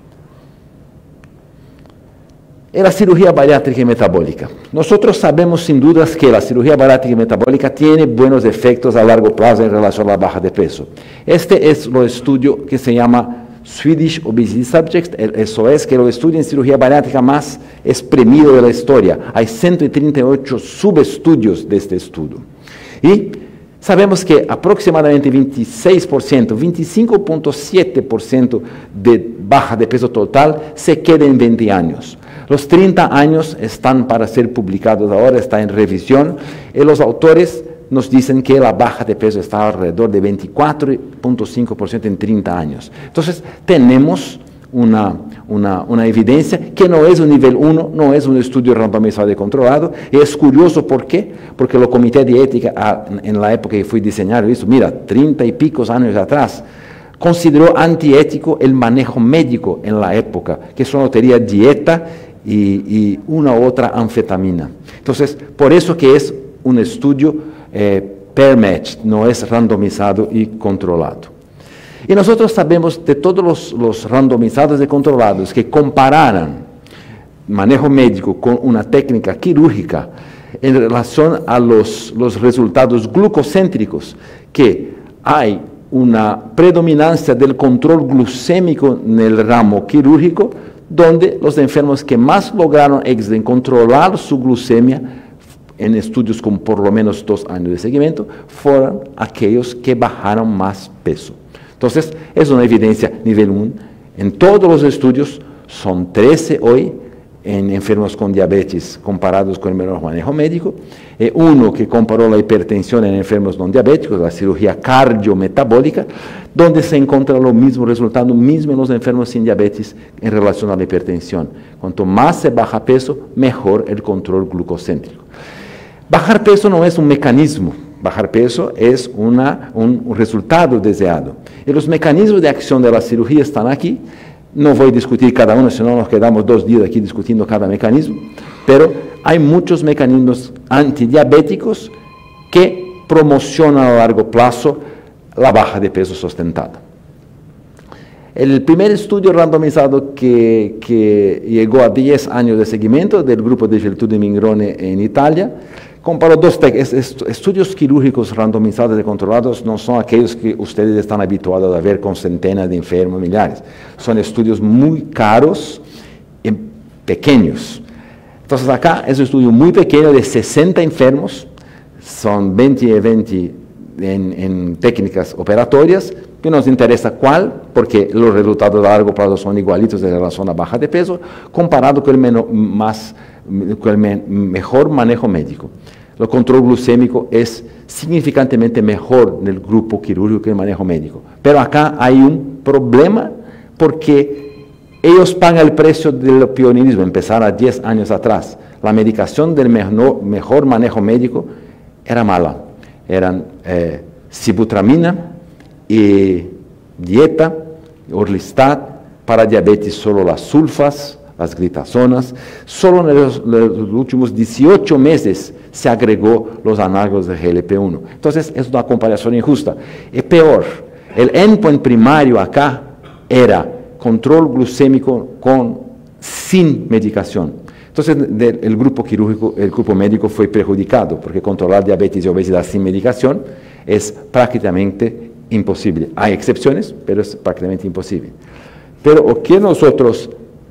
En la cirugía bariátrica y metabólica. Nosotros sabemos sin dudas que la cirugía bariátrica y metabólica tiene buenos efectos a largo plazo en relación a la baja de peso. Este es el estudio que se llama Swedish Obesity Subjects, el SOS, que es el estudio en cirugía bariátrica más espremido de la historia. Hay 138 subestudios de este estudio. Y sabemos que aproximadamente 26%, 25.7% de baja de peso total se queda en 20 años. Los 30 años están para ser publicados ahora, está en revisión, y los autores nos dicen que la baja de peso está alrededor de 24.5% en 30 años. Entonces, tenemos una evidencia que no es un nivel 1, no es un estudio randomizado y controlado. Y es curioso, ¿por qué? Porque el comité de ética, en la época que fue diseñado eso, mira, 30 y picos años atrás, consideró antiético el manejo médico en la época, que solo tenía dieta y una u otra anfetamina. Entonces, por eso que es un estudio pair match, no es randomizado y controlado. Y nosotros sabemos de todos los randomizados y controlados que compararan manejo médico con una técnica quirúrgica en relación a los resultados glucocéntricos, que hay una predominancia del control glucémico en el ramo quirúrgico, donde los enfermos que más lograron éxito en controlar su glucemia en estudios con por lo menos 2 años de seguimiento, fueron aquellos que bajaron más peso. Entonces, es una evidencia nivel 1. En todos los estudios, son 13 hoy en enfermos con diabetes comparados con el menor manejo médico. Uno que comparó la hipertensión en enfermos no diabéticos, la cirugía cardiometabólica, donde se encuentra lo mismo resultado mismo en los enfermos sin diabetes en relación a la hipertensión. Cuanto más se baja peso, mejor el control glucocéntrico. Bajar peso no es un mecanismo. Bajar peso es un resultado deseado. Y los mecanismos de acción de la cirugía están aquí. No voy a discutir cada uno, si no nos quedamos 2 días aquí discutiendo cada mecanismo. Pero hay muchos mecanismos antidiabéticos que promocionan a largo plazo la baja de peso sustentada. El primer estudio randomizado que llegó a 10 años de seguimiento del grupo de Geltrude Mingrone en Italia, comparó dos estudios quirúrgicos randomizados y controlados. No son aquellos que ustedes están habituados a ver con centenas de enfermos, millares. Son estudios muy caros y pequeños. Entonces acá es un estudio muy pequeño de 60 enfermos, son 20 y 20 en técnicas operatorias, que nos interesa cuál, porque los resultados a largo plazo son igualitos en relación a baja de peso, comparado con el mejor manejo médico. El control glucémico es significantemente mejor en el grupo quirúrgico que el manejo médico. Pero acá hay un problema porque ellos pagan el precio del pionerismo, empezar a 10 años atrás. La medicación del mejor manejo médico era mala. Eran sibutramina y dieta, Orlistat, para diabetes solo las sulfas, las glitazonas. Solo en los últimos 18 meses se agregó los análogos de GLP-1. Entonces es una comparación injusta. Es peor, el endpoint primario acá era control glucémico sin medicación. Entonces el grupo quirúrgico, el grupo médico fue perjudicado, porque controlar diabetes y obesidad sin medicación es prácticamente imposible. Hay excepciones, pero es prácticamente imposible. Pero lo que nosotros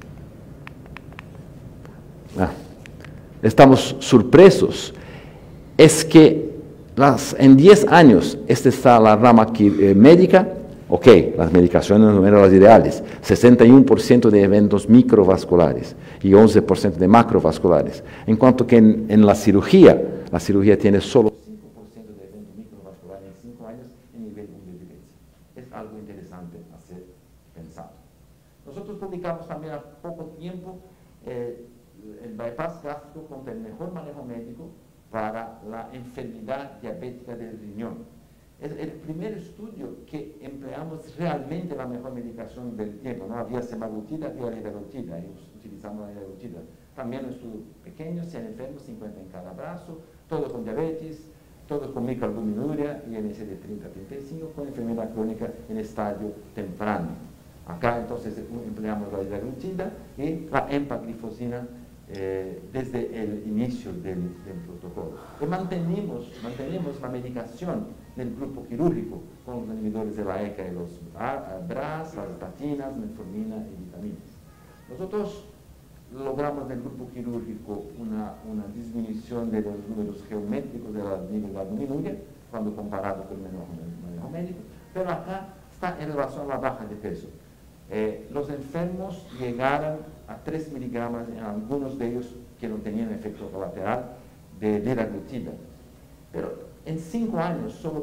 estamos sorpresos es que en 10 años, esta está la rama médica, ok, las medicaciones no eran las ideales, 61% de eventos microvasculares y 11% de macrovasculares, en cuanto que en la cirugía tiene solo 5% de eventos microvasculares en 5 años en nivel 1 de evidencia. Es algo interesante a ser pensado. Nosotros publicamos también a poco tiempo el bypass gástrico contra el mejor manejo médico para la enfermedad diabética del riñón. Es el primer estudio que empleamos realmente la mejor medicación del tiempo. No había semaglutida, había liraglutida, ellos utilizamos la liraglutida. También un estudio pequeño, 100 enfermos, 50 en cada brazo, todos con diabetes, todos con microalbuminuria, IMC de 30 a 35, con enfermedad crónica en estadio temprano. Acá entonces empleamos la liraglutida y la empaglifosina desde el inicio del protocolo. Y mantenemos la medicación del grupo quirúrgico con los inhibidores de la ECA y los BRAS, las estatinas, metformina y vitaminas. Nosotros logramos en el grupo quirúrgico una disminución de los números geométricos de la albuminuria cuando comparado con el manejo médico, pero acá está en relación a la baja de peso. Los enfermos llegaron a 3 miligramos, en algunos de ellos que no tenían efecto colateral de liraglutida. Pero en 5 años, solo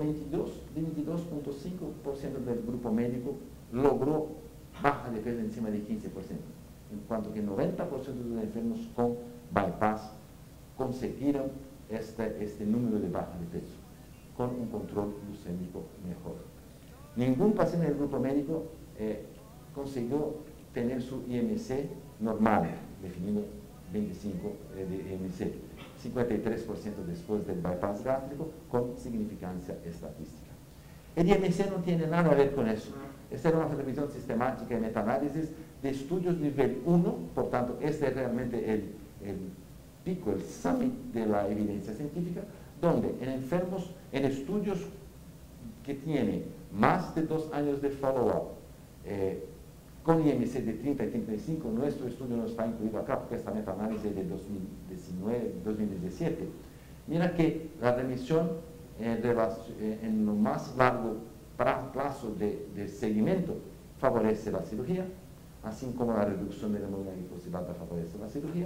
22.5% del grupo médico logró baja de peso encima de 15%, en cuanto que 90% de los enfermos con bypass consiguieron este número de baja de peso, con un control glucémico mejor. Ningún paciente del grupo médico consiguió tener su IMC normal, definido 25 de IMC, 53% después del bypass gástrico, con significancia estadística. El IMC no tiene nada a ver con eso. Esta era una revisión sistemática y metaanálisis de estudios nivel 1, por tanto, este es realmente el pico, el summit de la evidencia científica, donde en enfermos, en estudios que tienen más de 2 años de follow-up, con IMC de 30 y 35, nuestro estudio no está incluido acá porque esta metaanálisis es de 2017. Mira que la remisión en lo más largo plazo de seguimiento favorece la cirugía, así como la reducción de la hemoglobina glicosilada favorece la cirugía.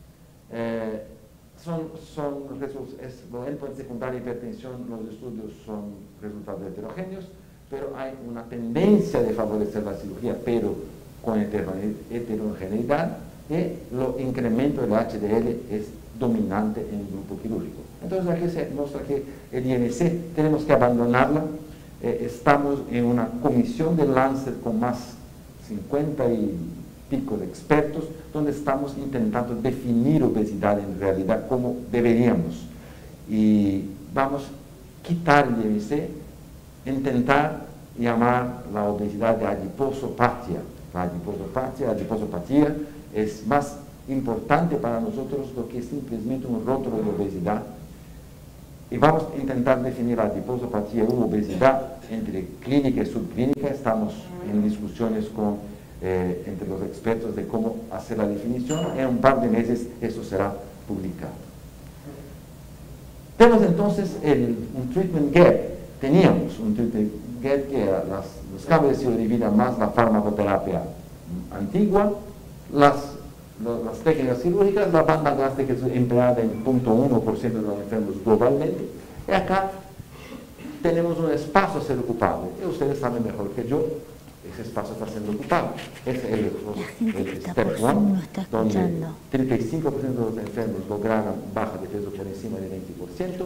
Los endpoints secundarios de hipertensión, los estudios son resultados heterogéneos, pero hay una tendencia de favorecer la cirugía, pero con heterogeneidad, y el incremento del HDL es dominante en el grupo quirúrgico. Entonces aquí se muestra que el IMC tenemos que abandonarla. Estamos en una comisión de Lancet con más 50 y pico de expertos, donde estamos intentando definir obesidad en realidad como deberíamos. Y vamos a quitar el IMC, intentar llamar la obesidad de adiposopatia. La adiposopatía es más importante para nosotros lo que simplemente un rótulo de obesidad. Y vamos a intentar definir la adiposopatía u obesidad entre clínica y subclínica. Estamos en discusiones entre los expertos de cómo hacer la definición. En un par de meses esto será publicado. Tenemos entonces un treatment gap. Teníamos un treatment gap que era los cambios de estilo de vida más la farmacoterapia antigua, las técnicas quirúrgicas, la banda gástrica es empleada en 0.1% de los enfermos globalmente. Y acá tenemos un espacio a ser ocupado. Y ustedes saben mejor que yo, ese espacio está siendo ocupado. Es el Step 1, donde 35% de los enfermos lograron baja de peso por encima de 20%.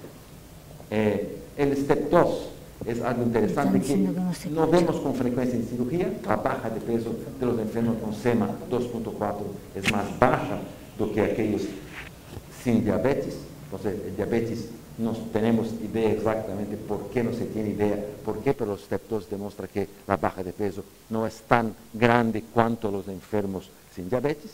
El Step 2 es algo interesante que no vemos con frecuencia en cirugía. La baja de peso de los enfermos con SEMA 2.4 es más baja do que aquellos sin diabetes. Entonces, el diabetes no tenemos idea exactamente por qué no se tiene idea, por qué, pero los Step 2 demuestra que la baja de peso no es tan grande cuanto los enfermos sin diabetes.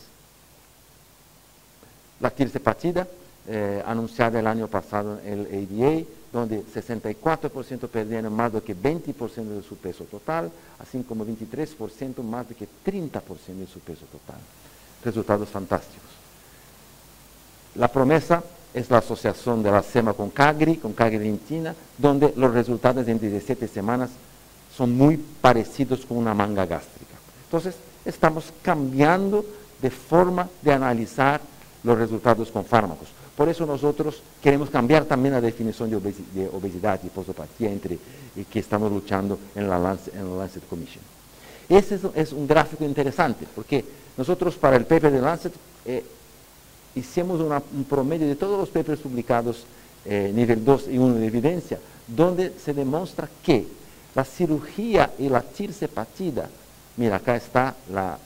La tirzepatida, anunciada el año pasado en el ADA, donde 64% perdieron más do que 20% de su peso total, así como 23% más do que 30% de su peso total. Resultados fantásticos. La promesa es la asociación de la SEMA con cagrilintida, donde los resultados en 17 semanas son muy parecidos con una manga gástrica. Entonces, estamos cambiando de forma de analizar los resultados con fármacos. Por eso nosotros queremos cambiar también la definición de obesidad y posopatía que estamos luchando en la Lancet Commission. Ese es un gráfico interesante, porque nosotros para el paper de Lancet hicimos un promedio de todos los papers publicados nivel 2 y 1 de evidencia, donde se demuestra que la cirugía y la tirzepatida, mira, acá está la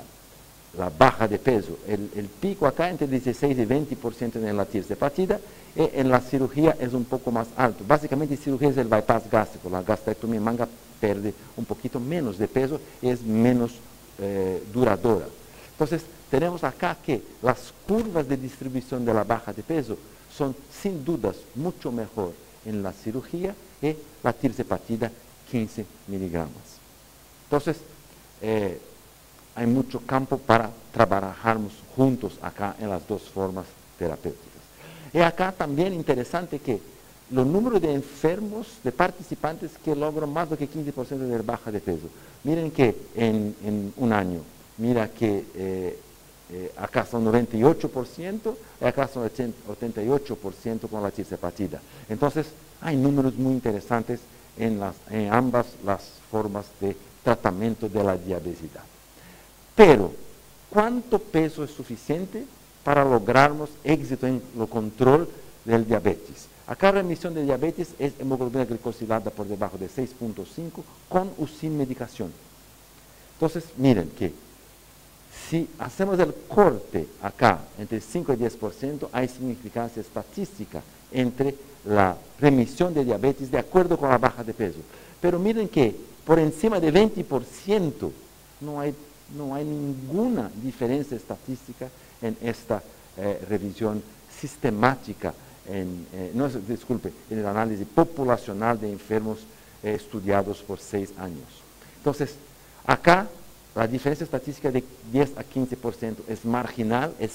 baja de peso, el pico acá entre 16 y 20% en la tirzepatida, y en la cirugía es un poco más alto. Básicamente cirugía es el bypass gástrico, la gastrectomía manga pierde un poquito menos de peso y es menos duradora. Entonces, tenemos acá que las curvas de distribución de la baja de peso son sin dudas mucho mejor en la cirugía y la tirzepatida 15 miligramos. Entonces, hay mucho campo para trabajarnos juntos acá en las dos formas terapéuticas. Y acá también interesante que los números de enfermos, de participantes que logran más de 15% de baja de peso. Miren que en un año, mira que acá son 98% y acá son 88% con la tirzepatida. Entonces, hay números muy interesantes en ambas las formas de tratamiento de la diabetes. Pero, ¿cuánto peso es suficiente para lograrnos éxito en el control del diabetes? Acá la remisión de diabetes es hemoglobina glicosilada por debajo de 6.5 con o sin medicación. Entonces, miren que si hacemos el corte acá entre 5 y 10%, hay significancia estadística entre la remisión de diabetes de acuerdo con la baja de peso. Pero miren que por encima de 20% no hay ninguna diferencia estadística en esta revisión sistemática, en el análisis populacional de enfermos estudiados por 6 años. Entonces, acá la diferencia estadística de 10 a 15% es marginal, es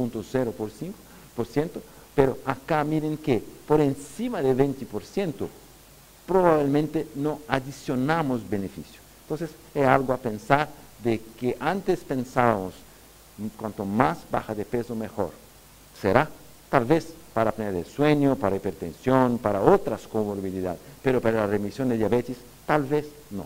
0.0%, pero acá miren que por encima de 20% probablemente no adicionamos beneficio. Entonces, es algo a pensar de que antes pensábamos, cuanto más baja de peso, mejor. ¿Será? Tal vez para apnea del sueño, para hipertensión, para otras comorbilidades, pero para la remisión de diabetes, tal vez no.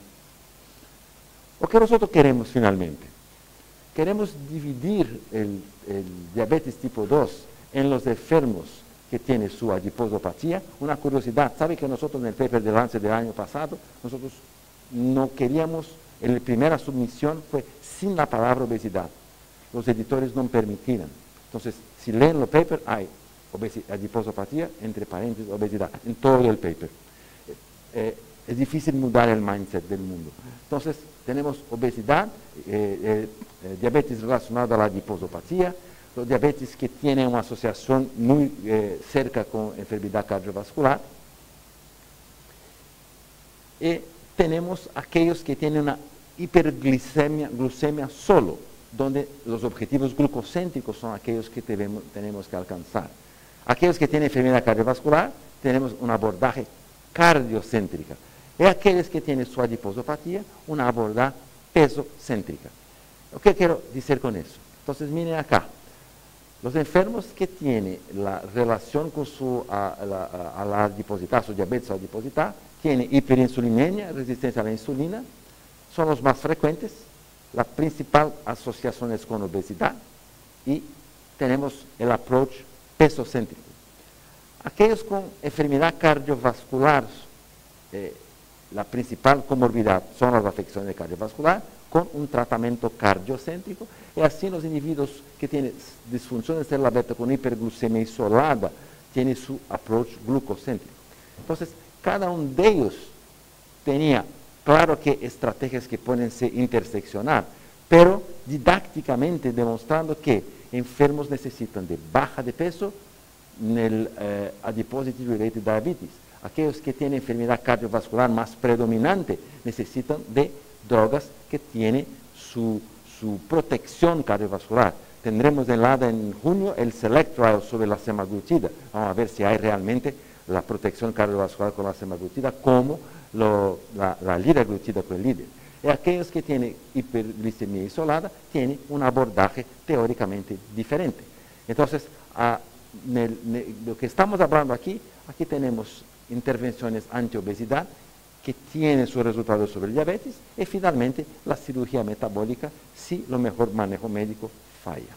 ¿O qué nosotros queremos finalmente? Queremos dividir el diabetes tipo 2 en los enfermos que tienen su adiposopatía. Una curiosidad, ¿sabe que nosotros en el paper de Lancet del año pasado, nosotros no queríamos, en la primera submisión fue sin la palabra obesidad. Los editores no permitían. Entonces, si leen el paper, hay adiposopatía, entre paréntesis, obesidad, en todo el paper. es difícil mudar el mindset del mundo. Entonces, tenemos obesidad, diabetes relacionada a la adiposopatía, los diabetes que tienen una asociación muy cerca con enfermedad cardiovascular, y tenemos aquellos que tienen una hiperglucemia solo, donde los objetivos glucocéntricos son aquellos que tenemos que alcanzar. Aquellos que tienen enfermedad cardiovascular, tenemos un abordaje cardiocéntrica. Y aquellos que tienen su adiposopatía, una abordaje pesocéntrica. ¿Qué quiero decir con eso? Entonces, miren acá. Los enfermos que tienen la relación con a la adiposidad, su diabetes adipositar, tienen hiperinsulinemia, resistencia a la insulina, son los más frecuentes. La principal asociación es con obesidad y tenemos el approach pesocéntrico. Aquellos con enfermedad cardiovascular, la principal comorbidad son las afecciones cardiovasculares con un tratamiento cardiocéntrico, y así los individuos que tienen disfunción de célula beta con hiperglucemia isolada tienen su approach glucocéntrico. Entonces, cada uno de ellos tenía, claro que estrategias que pueden ser interseccionar, pero didácticamente demostrando que enfermos necesitan de baja de peso en el adiposity related diabetes. Aquellos que tienen enfermedad cardiovascular más predominante necesitan de drogas que tienen su protección cardiovascular. Tendremos en LADA en junio el Select Trial sobre la semaglutida. Vamos a ver si hay realmente la protección cardiovascular con la semaglutida como la liraglutida con el líder. Y aquellos que tienen hiperglicemia isolada tienen un abordaje teóricamente diferente. Entonces, lo que estamos hablando aquí tenemos intervenciones antiobesidad que tienen sus resultados sobre el diabetes y finalmente la cirugía metabólica si lo mejor manejo médico falla.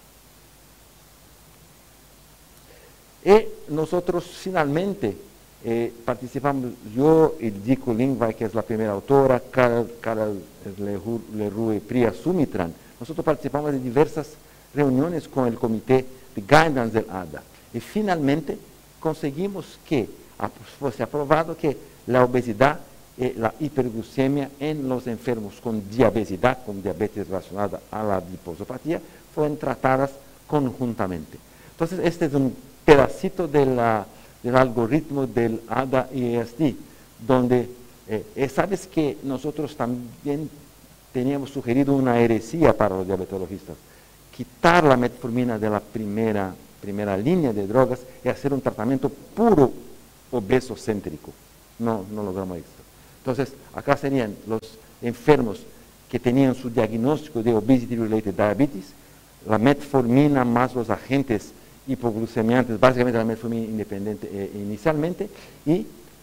Y nosotros finalmente participamos, yo y Dico Lingvai, que es la primera autora, Carol Leroux y Priya Sumitran, nosotros participamos de diversas reuniones con el comité de guidance del ADA y finalmente conseguimos que fuese aprobado que la obesidad y la hiperglucemia en los enfermos con diabetes relacionada a la adiposopatía, fueron tratadas conjuntamente. Entonces, este es un pedacito del algoritmo del ADA-ESD, donde sabes que nosotros también teníamos sugerido una heresía para los diabetologistas, quitar la metformina de la primera línea de drogas y hacer un tratamiento puro obesocéntrico. No logramos esto. Entonces, acá serían los enfermos que tenían su diagnóstico de obesity-related diabetes, la metformina más los agentes hipoglucemiantes, básicamente la metformina independiente inicialmente, y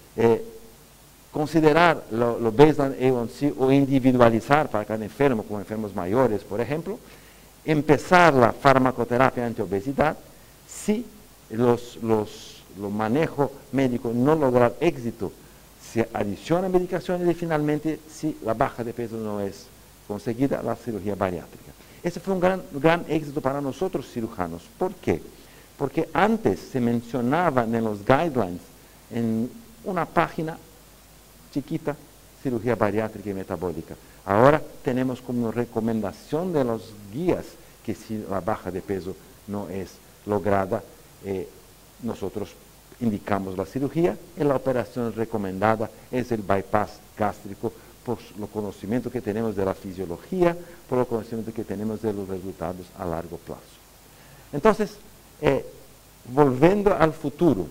considerar lo baseline A1C o individualizar para cada enfermo, como enfermos mayores, por ejemplo, empezar la farmacoterapia antiobesidad si lo manejo médico no lograr éxito, se adiciona medicaciones y finalmente, si la baja de peso no es conseguida, la cirugía bariátrica. Ese fue un gran éxito para nosotros cirujanos. ¿Por qué? Porque antes se mencionaban en los guidelines, en una página chiquita, cirugía bariátrica y metabólica. Ahora tenemos como recomendación de los guías que si la baja de peso no es lograda, nosotros indicamos la cirugía y la operación recomendada es el bypass gástrico por lo conocimiento que tenemos de la fisiología, por lo conocimiento que tenemos de los resultados a largo plazo. Entonces, volviendo al futuro,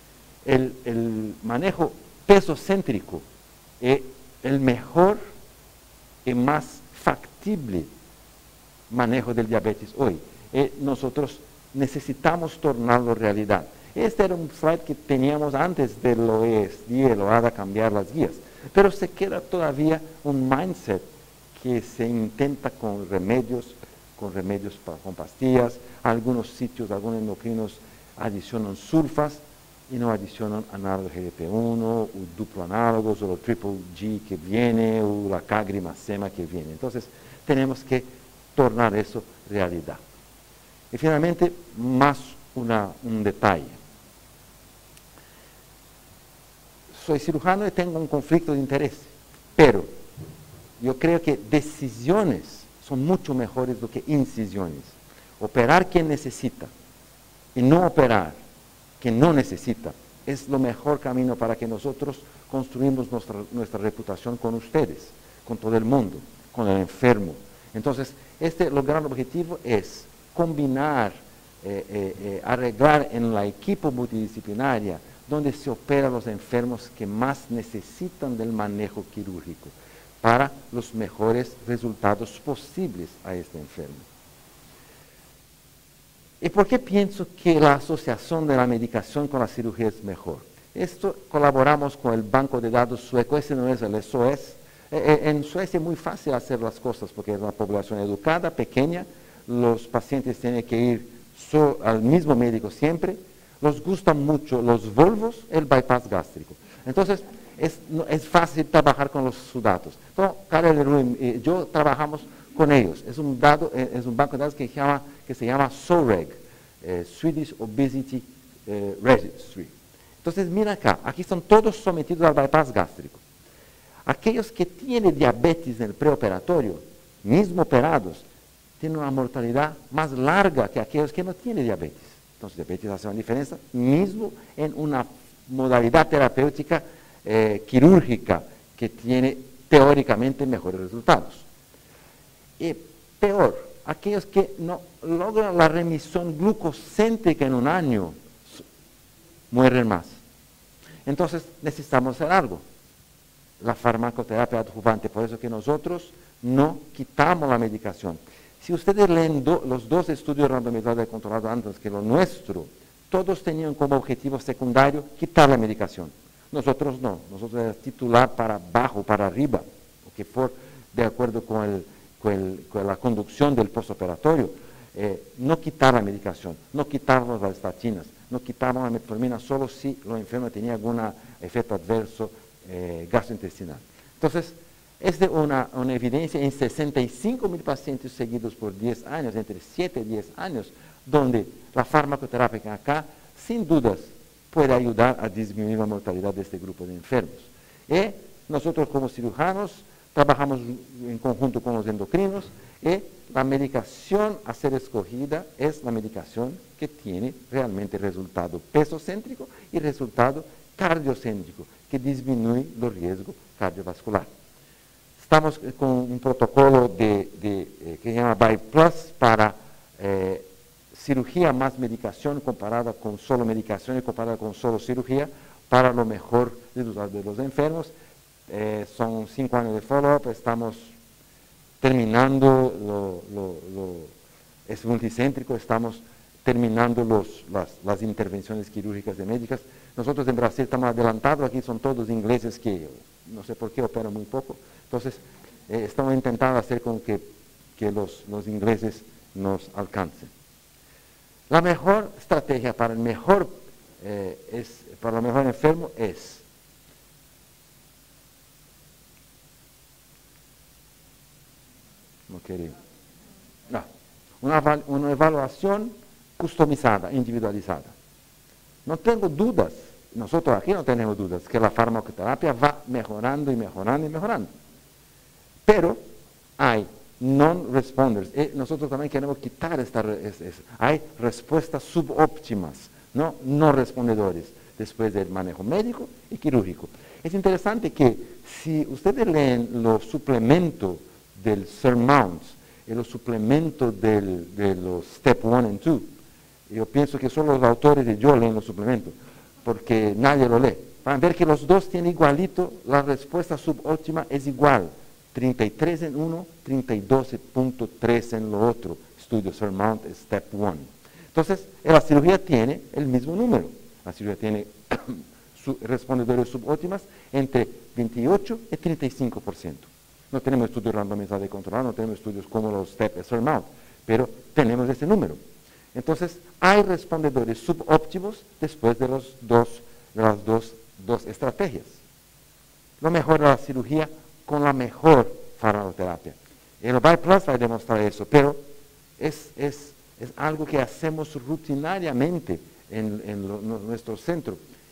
el manejo pesocéntrico es el mejor y más factible manejo del diabetes hoy. Nosotros necesitamos tornarlo realidad. Este era un slide que teníamos antes de lo ESD y lo ADA cambiar las guías, pero se queda todavía un mindset que se intenta con remedios con pastillas. Algunos sitios, algunos endocrinos adicionan sulfas y no adicionan análogo GLP-1 o duplo análogos o el triple G que viene o la cagrimacema que viene. Entonces tenemos que tornar eso realidad. Y finalmente, más un detalle. soy cirujano y tengo un conflicto de interés, pero yo creo que decisiones son mucho mejores do que incisiones. Operar quien necesita y no operar quien no necesita es lo mejor camino para que nosotros construimos nuestra reputación con ustedes, con todo el mundo, con el enfermo. Entonces, el gran objetivo es combinar, arreglar en la equipo multidisciplinaria donde se opera a los enfermos que más necesitan del manejo quirúrgico para los mejores resultados posibles a este enfermo. ¿Y por qué pienso que la asociación de la medicación con la cirugía es mejor? Esto colaboramos con el banco de datos sueco, ese no es el SOS. En Suecia es muy fácil hacer las cosas porque es una población educada, pequeña, los pacientes tienen que ir al mismo médico siempre, les gustan mucho los Volvos, el bypass gástrico. Entonces, es fácil trabajar con sus datos. Entonces, Karel y yo trabajamos con ellos. Es un banco de datos que se llama SOREG, Swedish Obesity Registry. Entonces, mira acá, aquí están todos sometidos al bypass gástrico. Aquellos que tienen diabetes en el preoperatorio, mismo operados, tienen una mortalidad más larga que aquellos que no tienen diabetes. Entonces, diabetes hace una diferencia, mismo en una modalidad terapéutica quirúrgica que tiene teóricamente mejores resultados. Y peor, aquellos que no logran la remisión glucocéntrica en un año, mueren más. Entonces, necesitamos hacer algo. La farmacoterapia adjuvante, por eso que nosotros no quitamos la medicación. Si ustedes leen los dos estudios randomizados y controlados antes que lo nuestro, todos tenían como objetivo secundario quitar la medicación. Nosotros no, nosotros era titular para abajo, para arriba, o que fue de acuerdo con la conducción del postoperatorio, no quitar la medicación, no quitarnos las estatinas, no quitamos la metformina solo si el enfermo tenía algún efecto adverso gastrointestinal. Entonces, es de una evidencia en 65.000 pacientes seguidos por 10 años, entre 7 y 10 años, donde la farmacoterapia acá, sin dudas, puede ayudar a disminuir la mortalidad de este grupo de enfermos. Y nosotros como cirujanos trabajamos en conjunto con los endocrinos y la medicación a ser escogida es la medicación que tiene realmente resultado pesocéntrico y resultado cardiocéntrico, que disminuye los riesgos cardiovasculares. Estamos con un protocolo que se llama BiPlus para cirugía más medicación comparada con solo medicación y comparada con solo cirugía para lo mejor resultado de los enfermos. Son 5 años de follow-up, estamos terminando es multicéntrico, estamos terminando las intervenciones quirúrgicas y médicas. Nosotros en Brasil estamos adelantados, aquí son todos ingleses que no sé por qué operan muy poco. Entonces, estamos intentando hacer con que los ingleses nos alcancen. La mejor estrategia para el mejor enfermo es una evaluación customizada, individualizada. No tengo dudas, nosotros aquí no tenemos dudas, que la farmacoterapia va mejorando y mejorando y mejorando. Pero hay non-responders. Y nosotros también queremos quitar hay respuestas subóptimas, no respondedores, después del manejo médico y quirúrgico. Es interesante que si ustedes leen los suplementos del SURMOUNT y los suplementos de los STEP 1 y 2, yo pienso que solo los autores y yo leen los suplementos, porque nadie lo lee. Van a ver que los dos tienen igualito, la respuesta subóptima es igual. 33 en uno, 32.3 en lo otro. Estudio SURMOUNT STEP 1. Entonces, la cirugía tiene el mismo número. La cirugía tiene respondedores subóptimas entre 28 y 35%. No tenemos estudios randomizados y controlados, no tenemos estudios como los STEP SURMOUNT, pero tenemos ese número. Entonces, hay respondedores subóptimos después de las dos estrategias. Lo mejor de la cirugía con la mejor farmacoterapia. El BiPlus va a demostrar eso, pero es algo que hacemos rutinariamente en nuestro centro.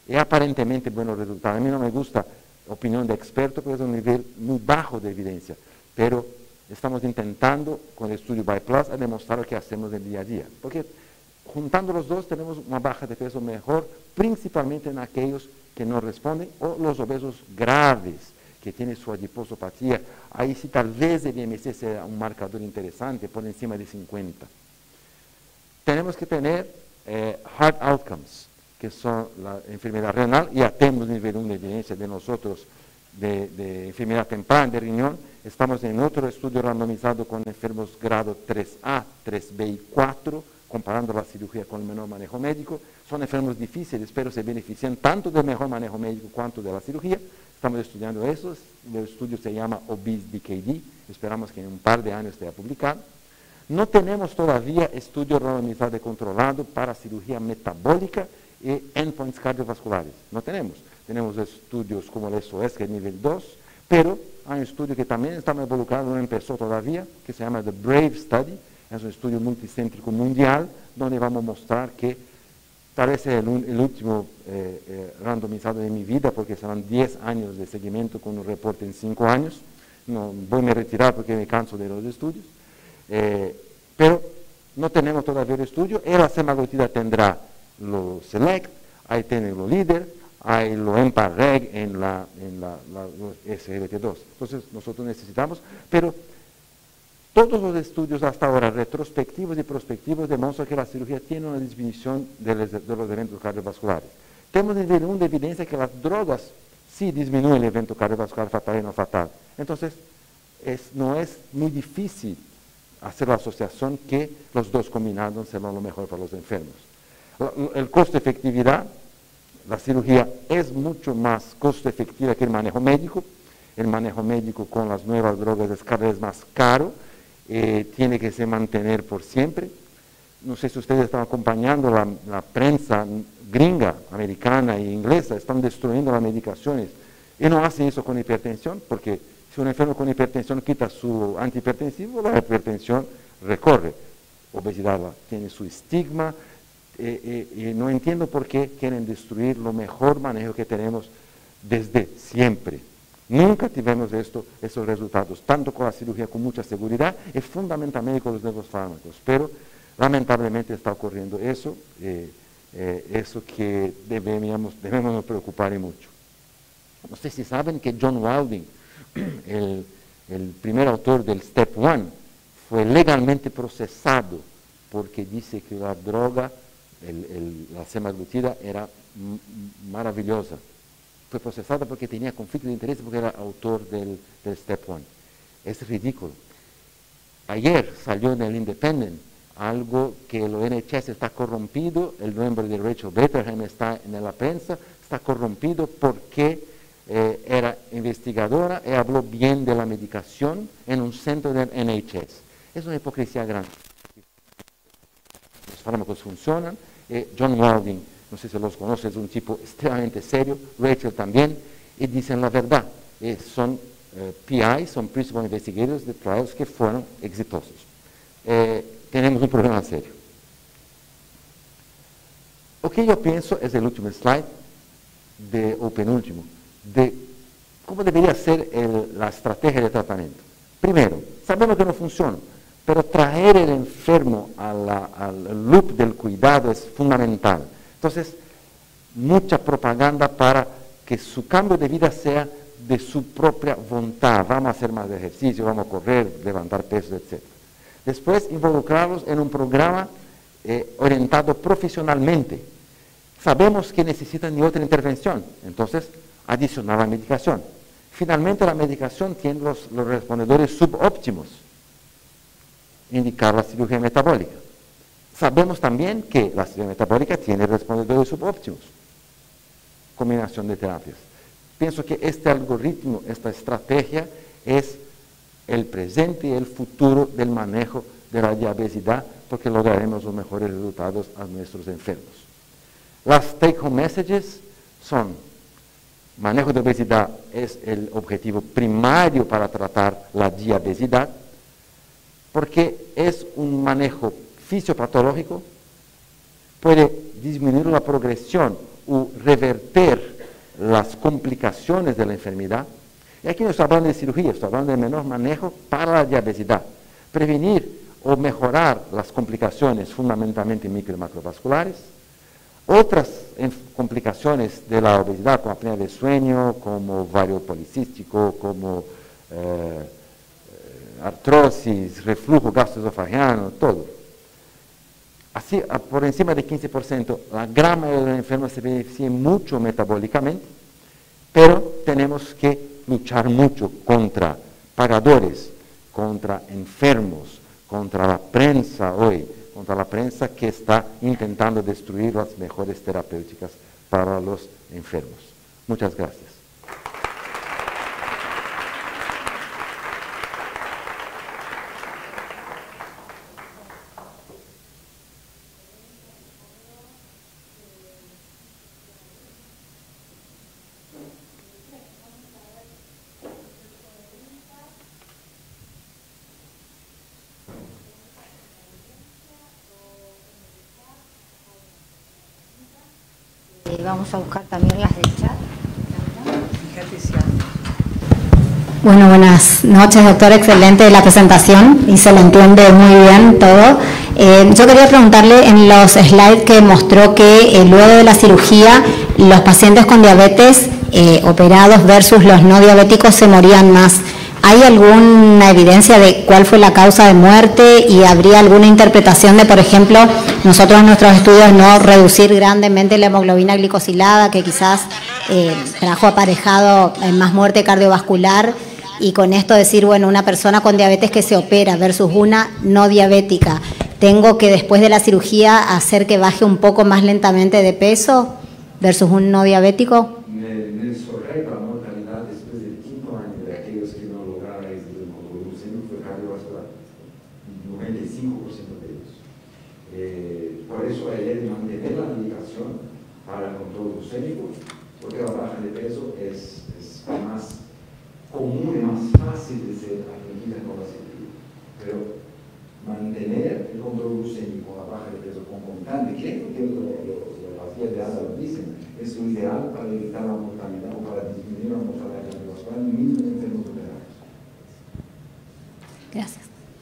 y aparentemente buenos resultados. A mí no me gusta opinión de experto porque es un nivel muy bajo de evidencia, pero estamos intentando con el estudio BIPLUS a demostrar lo que hacemos en el día a día, porque juntando los dos tenemos una baja de peso mejor, principalmente en aquellos que no responden o los obesos graves que tienen su adiposopatía. Ahí sí tal vez el IMC sea un marcador interesante por encima de 50. Tenemos que tener hard outcomes, que son la enfermedad renal. Ya tenemos nivel 1 de evidencia de nosotros de enfermedad temprana de riñón. Estamos en otro estudio randomizado con enfermos grado 3A, 3B y 4, comparando la cirugía con el menor manejo médico. Son enfermos difíciles, pero se benefician tanto del mejor manejo médico cuanto de la cirugía. Estamos estudiando esos. El estudio se llama OBESE-DKD. Esperamos que en un par de años esté publicado. No tenemos todavía estudio randomizado y controlado para cirugía metabólica y endpoints cardiovasculares. No tenemos. Tenemos estudios como el SOS, que es nivel 2, pero hay un estudio que también está involucrado, no empezó todavía, que se llama The BRAVE Study. Es un estudio multicéntrico mundial donde vamos a mostrar que tal vez es el último randomizado de mi vida, porque serán 10 años de seguimiento con un reporte en 5 años. No voy a retirar porque me canso de los estudios. Pero no tenemos todavía el estudio. La semaglutida tendrá lo SELECT, ahí tiene lo LEADER, hay lo EMPA-REG en la SGLT2. Entonces nosotros necesitamos, pero todos los estudios hasta ahora, retrospectivos y prospectivos, demuestran que la cirugía tiene una disminución de los eventos cardiovasculares. Tenemos nivel 1 de evidencia que las drogas sí disminuyen el evento cardiovascular fatal y no fatal. Entonces, no es muy difícil hacer la asociación que los dos combinados serán lo mejor para los enfermos. El costo-efectividad, la cirugía es mucho más costo-efectiva que el manejo médico. El manejo médico con las nuevas drogas es cada vez más caro. Tiene que se mantener por siempre. No sé si ustedes están acompañando la prensa gringa, americana e inglesa, están destruyendo las medicaciones y no hacen eso con hipertensión, porque si un enfermo con hipertensión quita su antihipertensivo, la hipertensión recorre. Obesidad tiene su estigma y no entiendo por qué quieren destruir lo mejor manejo que tenemos desde siempre. Nunca tuvimos esos resultados, tanto con la cirugía con mucha seguridad y fundamentalmente con los nuevos fármacos. Pero lamentablemente está ocurriendo eso, eso que debemos nos preocupar mucho. No sé si saben que John Wilding, el primer autor del Step 1, fue legalmente procesado porque dice que la droga, la semaglutida, era maravillosa. Fue procesado porque tenía conflicto de interés, porque era autor del Step 1. Es ridículo. Ayer salió en el Independent algo que el NHS está corrompido, el nombre de Rachel Betterham está en la prensa, está corrompido porque era investigadora y habló bien de la medicación en un centro del NHS. Es una hipocresía grande. Los fármacos funcionan. John Wilding, no sé si los conoce, es un tipo extremadamente serio, Rachel también, y dicen la verdad. Son PIs, son Principal Investigators de trials que fueron exitosos. Tenemos un problema serio. Lo que yo pienso es el último slide, o penúltimo, de cómo debería ser la estrategia de tratamiento. Primero, sabemos que no funciona, pero traer el enfermo al loop del cuidado es fundamental. Entonces, mucha propaganda para que su cambio de vida sea de su propia voluntad. Vamos a hacer más ejercicio, vamos a correr, levantar pesos, etc. Después, involucrarlos en un programa orientado profesionalmente. Sabemos que necesitan de otra intervención, entonces adicionar la medicación. Finalmente, la medicación tiene los respondedores subóptimos. Indicar la cirugía metabólica. Sabemos también que la cirugía metabólica tiene respondedores subóptimos. Combinación de terapias. Pienso que este algoritmo, esta estrategia es el presente y el futuro del manejo de la diabetes, porque lograremos los mejores resultados a nuestros enfermos. Las take-home messages son: manejo de obesidad es el objetivo primario para tratar la diabetes, porque es un manejo fisiopatológico, puede disminuir la progresión revertir las complicaciones de la enfermedad. Y aquí no estoy hablando de cirugía, estoy hablando de menor manejo para la diabetes. Prevenir o mejorar las complicaciones fundamentalmente micro y macrovasculares. Otras complicaciones de la obesidad, como apnea de sueño, como ovario policístico, como artrosis, reflujo gastroesofagiano, todo. Así, por encima de 15%, la gran mayoría de los enfermos se benefician mucho metabólicamente, pero tenemos que luchar mucho contra pagadores, contra enfermos, contra la prensa hoy, contra la prensa que está intentando destruir las mejores terapéuticas para los enfermos. Muchas gracias. Vamos a buscar también las del chat. Bueno, buenas noches, doctor. Excelente la presentación y se le entiende muy bien todo. Yo quería preguntarle en los slides que mostró que luego de la cirugía los pacientes con diabetes operados versus los no diabéticos se morían más. ¿Hay alguna evidencia de cuál fue la causa de muerte y habría alguna interpretación de, por ejemplo, nosotros en nuestros estudios no reducir grandemente la hemoglobina glicosilada, que quizás trajo aparejado más muerte cardiovascular, y con esto decir, bueno, una persona con diabetes que se opera versus una no diabética, ¿tengo que después de la cirugía hacer que baje un poco más lentamente de peso versus un no diabético? Porque la baja de peso es más común y más fácil de ser aprendida con la cirugía. Pero mantener el control glucémico, la baja de peso concomitante, que es lo que las guías de ASA dicen, es lo ideal para evitar la mortalidad o para disminuir la mortalidad cardiovascular en niños enfermos operados. Gracias.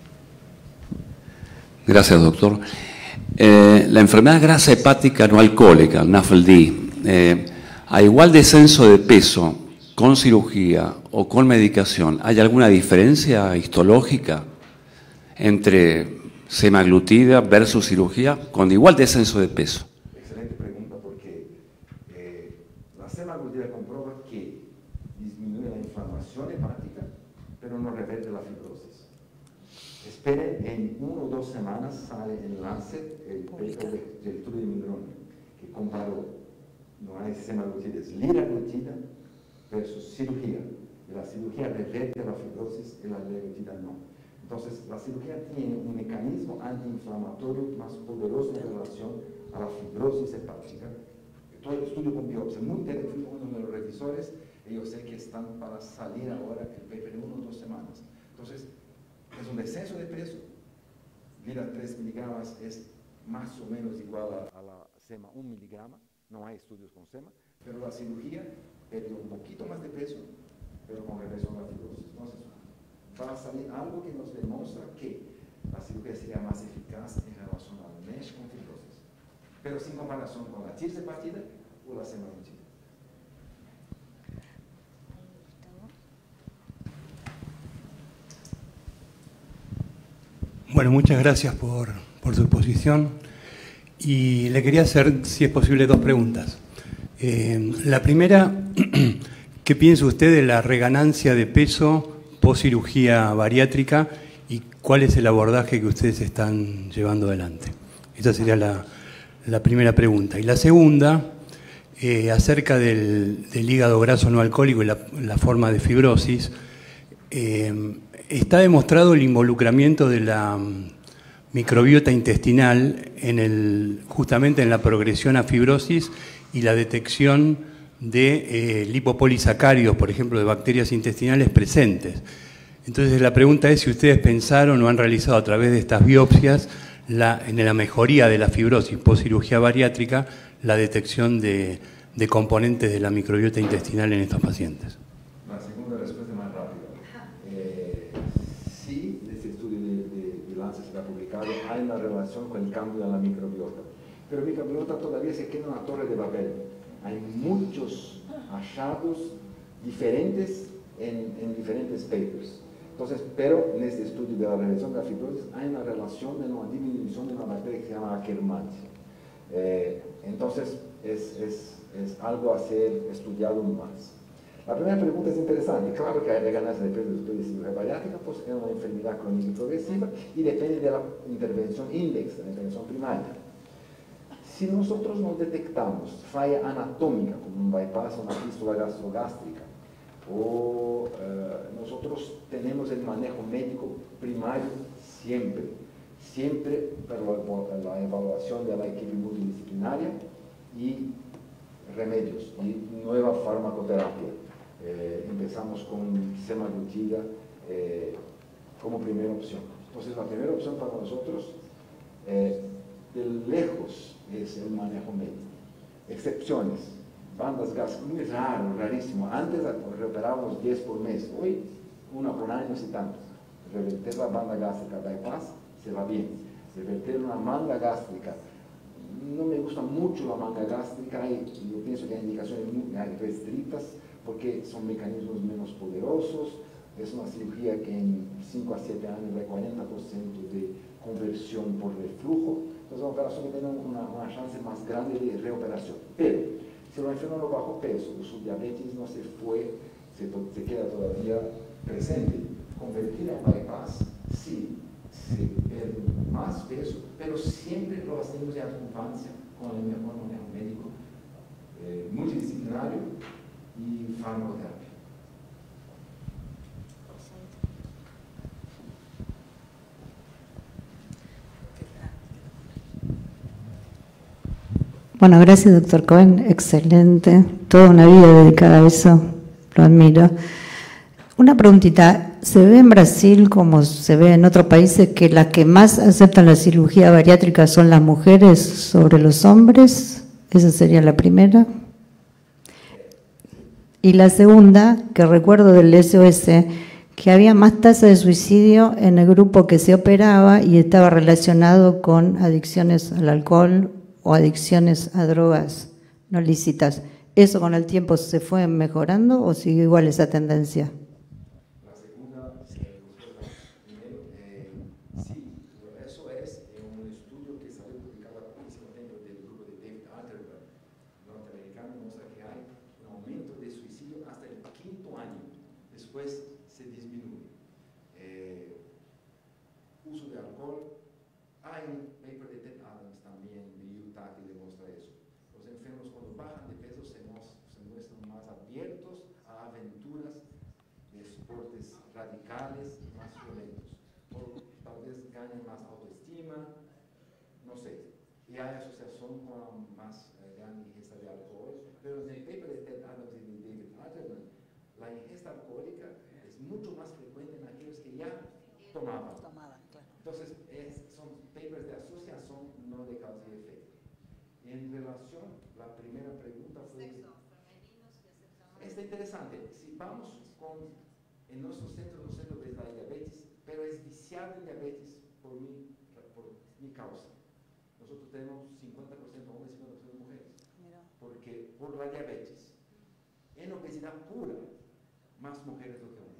Gracias, doctor. La enfermedad grasa hepática no alcohólica, NAFLD, a igual descenso de peso con cirugía o con medicación, ¿hay alguna diferencia histológica entre semaglutida versus cirugía con igual descenso de peso? Excelente pregunta, porque la semaglutida comprueba que disminuye la inflamación hepática, pero no reverte la fibrosis. Espere, en 1 o 2 semanas sale en Lancet el paper del estudio de Mindrón, que comparó, no hay semaglutida, es liraglutida versus cirugía. Y la cirugía reverte la fibrosis y la liraglutida no. Entonces, la cirugía tiene un mecanismo antiinflamatorio más poderoso en relación a la fibrosis hepática. Todo el estudio con biopsia, muy interesante, fui uno de los revisores, y yo sé que están para salir ahora el paper en 1 o 2 semanas. Entonces, es un descenso de peso. Lira 3 miligramos es más o menos igual a la SEMA 1 miligrama. No hay estudios con SEMA, pero la cirugía perdió un poquito más de peso, pero con regresión a la fibrosis. Entonces, va a salir algo que nos demuestra que la cirugía sería más eficaz en relación al MESH con fibrosis, pero sin comparación con la tirzepatida o la semaglutida. Bueno, muchas gracias por su exposición. Y le quería hacer, si es posible, 2 preguntas. La primera, ¿qué piensa usted de la reganancia de peso post cirugía bariátrica y cuál es el abordaje que ustedes están llevando adelante? Esa sería la primera pregunta. Y la segunda, acerca del hígado graso no alcohólico y la forma de fibrosis, está demostrado el involucramiento de la microbiota intestinal justamente en la progresión a fibrosis y la detección de lipopolisacáridos, por ejemplo, de bacterias intestinales presentes. Entonces la pregunta es si ustedes pensaron o han realizado a través de estas biopsias en la mejoría de la fibrosis post cirugía bariátrica la detección de de componentes de la microbiota intestinal en estos pacientes? La segunda respuesta es más rápida. Sí, este estudio de Lancet que ha publicado, hay una relación con el cambio de la microbiota. Pero la microbiota todavía se queda en una torre de Babel. Hay muchos hallazgos diferentes en diferentes papers. Entonces, pero en este estudio de la reversión de la fibrosis hay una relación de una disminución de una bacteria que se llama Akkermansia. Entonces, es algo a ser estudiado más. La primera pregunta es interesante. Claro que hay reganancia de peso después de cirugía bariátrica, pues es una enfermedad crónica y progresiva y depende de la intervención index, de la intervención primaria. Si nosotros no detectamos falla anatómica, como un bypass o una fístula gastrogástrica, o nosotros tenemos el manejo médico primario siempre para la evaluación de la equipe multidisciplinaria y remedios y nueva farmacoterapia. Empezamos con semaglutida como primera opción. Entonces la primera opción para nosotros de lejos es el manejo médico. Excepciones, bandas gástricas, muy raro, rarísimo. Antes reoperábamos 10 por mes, hoy una por año y tanto. Reverter la banda gástrica bypass se va bien. Reverter una manga gástrica, no me gusta mucho la manga gástrica, yo pienso que hay indicaciones muy restrictas porque son mecanismos menos poderosos, es una cirugía que en 5 a 7 años hay 40% de conversión por reflujo, entonces es una operación que tiene una chance más grande de reoperación. Pero si lo enfermo bajo peso, su diabetes no se fue, se queda todavía presente, convertir a bypass, sí, se pierde más peso, pero siempre lo hacemos en acompañamiento con el mejor manejo médico, multidisciplinario y farmacoterapia. Bueno, gracias, doctor Cohen, excelente, toda una vida dedicada a eso, lo admiro. Una preguntita, ¿se ve en Brasil, como se ve en otros países, que las que más aceptan la cirugía bariátrica son las mujeres sobre los hombres? Esa sería la primera. Y la segunda, que recuerdo del SOS, que había más tasa de suicidio en el grupo que se operaba y estaba relacionado con adicciones al alcohol o adicciones a drogas no lícitas. ¿Eso con el tiempo se fue mejorando o sigue igual esa tendencia? La segunda, primero, sí, eso es un estudio que salió publicado al mismo tiempo del grupo de David Attenborough, norteamericano, muestra que hay un aumento de suicidio hasta el 5º año, después se disminuye. Uso de alcohol, hay un paper de Ted Adams también de Utah que demuestra eso. Los enfermos cuando bajan de peso se muestran más abiertos a aventuras de deportes radicales y más violentos. O tal vez ganen más autoestima, no sé. Y hay asociación con más gran ingesta de alcohol, pero en el paper de Ted Adams y de David Attenborough, la ingesta alcohólica es mucho más frecuente en aquellos que ya tomaban. Entonces, son papers de asociación, no de causa y efecto. En relación, la primera pregunta fue... Está interesante. Si vamos en nuestro centro ves la diabetes, pero es viciado en diabetes por mi causa. Nosotros tenemos 50% hombres y 50% mujeres. Porque por la diabetes, en obesidad pura, más mujeres do que hombres.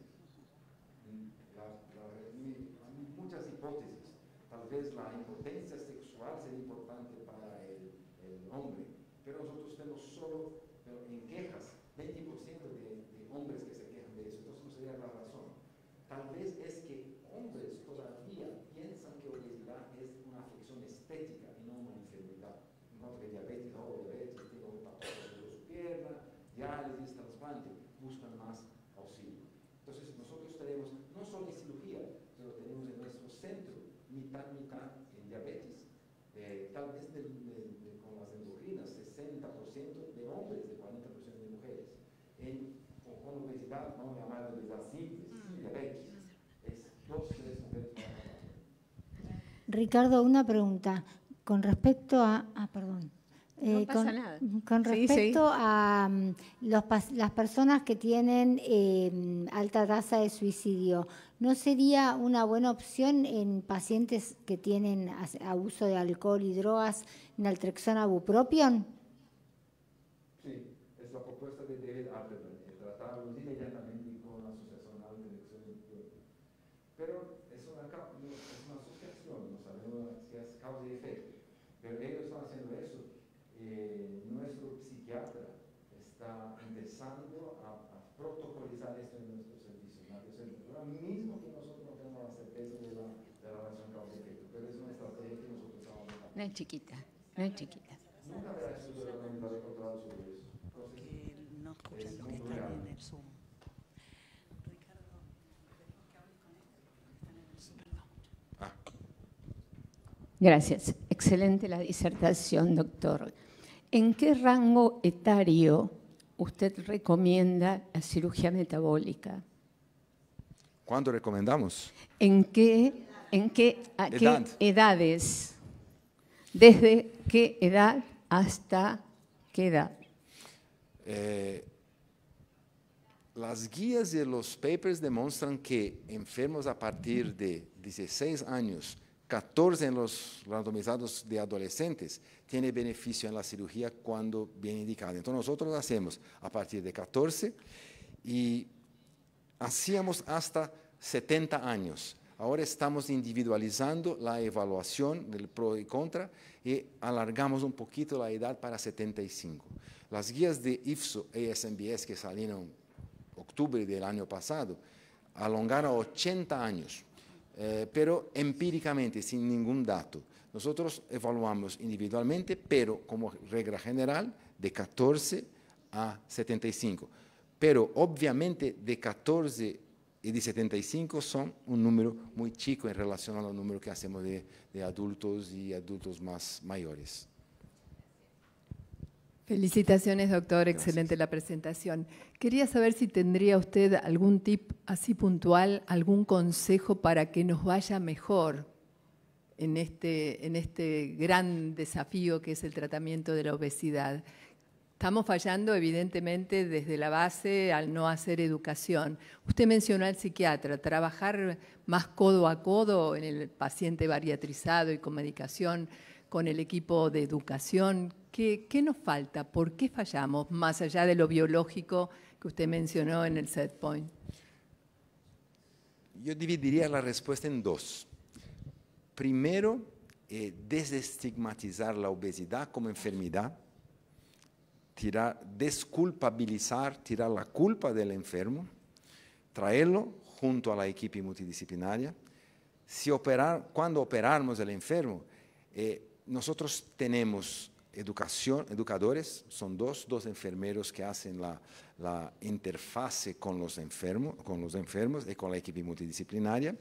Hay muchas hipótesis. Tal vez la impotencia sexual sería importante para el hombre, pero nosotros tenemos solo, en quejas, 20% de hombres que se quejan de eso. Entonces no sería la razón. Tal vez es que hombres todavía piensan que obesidad es una afección estética y no una enfermedad. En cuanto que diabetes, tengo un tatuaje de su pierna, diálisis, trasplante, buscan más auxilio. Entonces nosotros tenemos, no solo en cirugía, pero tenemos en nuestro centro mitad en diabetes, tal vez con las endocrinas, 60% de hombres, de 40% de mujeres. Con obesidad, vamos a llamar de obesidad simple, diabetes, es 2-3 mujeres más. Ricardo, una pregunta. Con respecto a... perdón. No pasa nada. Con respecto a las personas que tienen alta tasa de suicidio, ¿no sería una buena opción en pacientes que tienen abuso de alcohol y drogas naltrexona bupropión? Sí, es la propuesta de David Atterbury, tratarlos inmediatamente con la asociación naltrexona bupropión. Pero es una asociación, no sabemos si es causa y efecto. Pero ellos están haciendo eso. Nuestro psiquiatra está empezando a protocolizar esto en nuestros servicios. Ahora mismo que nosotros no tenemos la certeza de la relación causa-efecto, pero es una estrategia que nosotros estamos aplicando. No es chiquita, no es chiquita. Nunca habrá estudio reglamentado de control sobre eso. Que no escuchan lo que están en el Zoom. Ricardo, que hable con esto, están en el Zoom. Gracias. Excelente la disertación, doctor. ¿En qué rango etario usted recomienda la cirugía metabólica? ¿Cuándo recomendamos? ¿A qué edades? ¿Desde qué edad hasta qué edad? Las guías de los papers demuestran que enfermos a partir de 16 años, 14 en los randomizados de adolescentes, tiene beneficio en la cirugía cuando bien indicada. Entonces nosotros hacemos a partir de 14 y hacíamos hasta 70 años. Ahora estamos individualizando la evaluación del pro y contra y alargamos un poquito la edad para 75. Las guías de IFSO e ASMBS que salieron en octubre del año pasado alongaron a 80 años. Pero empíricamente, sin ningún dato. Nosotros evaluamos individualmente, pero como regla general, de 14 a 75. Pero obviamente de 14 y de 75 son un número muy chico en relación al número que hacemos de adultos y adultos más mayores. Felicitaciones, doctor. Excelente la presentación. Quería saber si tendría usted algún tip así puntual, algún consejo para que nos vaya mejor en este gran desafío que es el tratamiento de la obesidad. Estamos fallando, evidentemente, desde la base al no hacer educación. Usted mencionó al psiquiatra, trabajar más codo a codo en el paciente bariatrizado y con medicación, con el equipo de educación. ¿Qué nos falta? ¿Por qué fallamos? Más allá de lo biológico que usted mencionó en el set point. Yo dividiría la respuesta en dos. Primero, desestigmatizar la obesidad como enfermedad, desculpabilizar, tirar la culpa del enfermo, traerlo junto a la equipe multidisciplinaria. Cuando operamos el enfermo, nosotros tenemos educadores, son dos enfermeros que hacen la interfase con los enfermos y con la equipe multidisciplinaria.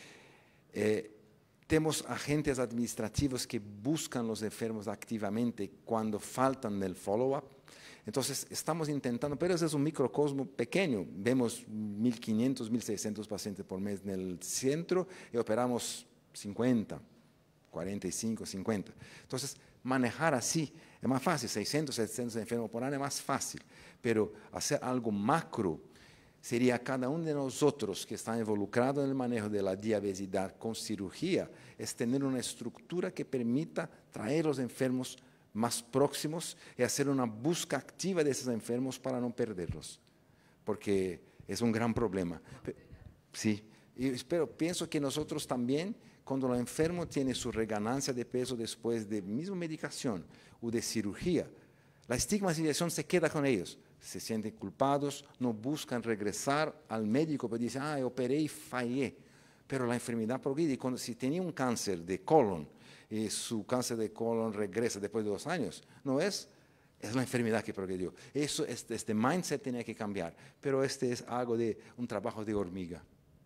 Tenemos agentes administrativos que buscan los enfermos activamente cuando faltan del follow-up. Entonces, estamos intentando, pero ese es un microcosmo pequeño. Vemos 1.500, 1.600 pacientes por mes en el centro y operamos 50, 45, 50. Entonces, manejar así es más fácil. 600, 700 enfermos por año es más fácil. Pero hacer algo macro sería cada uno de nosotros que está involucrado en el manejo de la diabetes con cirugía, es tener una estructura que permita traer los enfermos más próximos y hacer una búsqueda activa de esos enfermos para no perderlos, porque es un gran problema. Sí, pienso que nosotros también, cuando el enfermo tiene su reganancia de peso después de misma medicación o de cirugía, la estigmatización se queda con ellos. Se sienten culpados, no buscan regresar al médico, pero dicen, operé y fallé. Pero la enfermedad progrede. Si tenía un cáncer de colon y su cáncer de colon regresa después de 2 años, no es la enfermedad que progredió. Este mindset tenía que cambiar, pero este es algo de un trabajo de hormiga.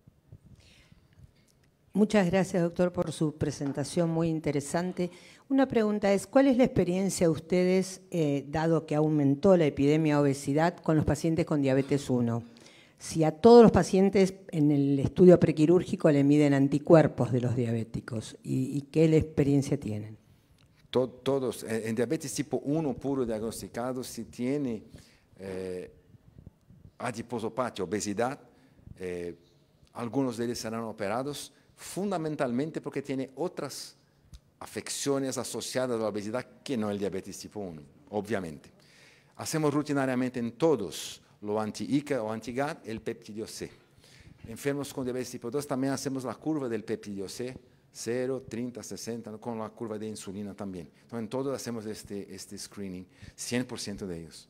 Muchas gracias, doctor, por su presentación muy interesante. Una pregunta es, ¿cuál es la experiencia de ustedes, dado que aumentó la epidemia de obesidad, con los pacientes con diabetes 1? Si a todos los pacientes en el estudio prequirúrgico le miden anticuerpos de los diabéticos, ¿y qué experiencia tienen? todos, en diabetes tipo 1 puro diagnosticado, si tiene adiposopatía, obesidad, algunos de ellos serán operados fundamentalmente porque tiene otras afecciones asociadas a la obesidad que no el diabetes tipo 1, obviamente. Hacemos rutinariamente en todos lo anti-ICA o anti-GAD, el péptido C. Enfermos con diabetes tipo 2 también hacemos la curva del péptido C, 0, 30, 60, con la curva de insulina también. Entonces, en todos hacemos este screening, 100% de ellos.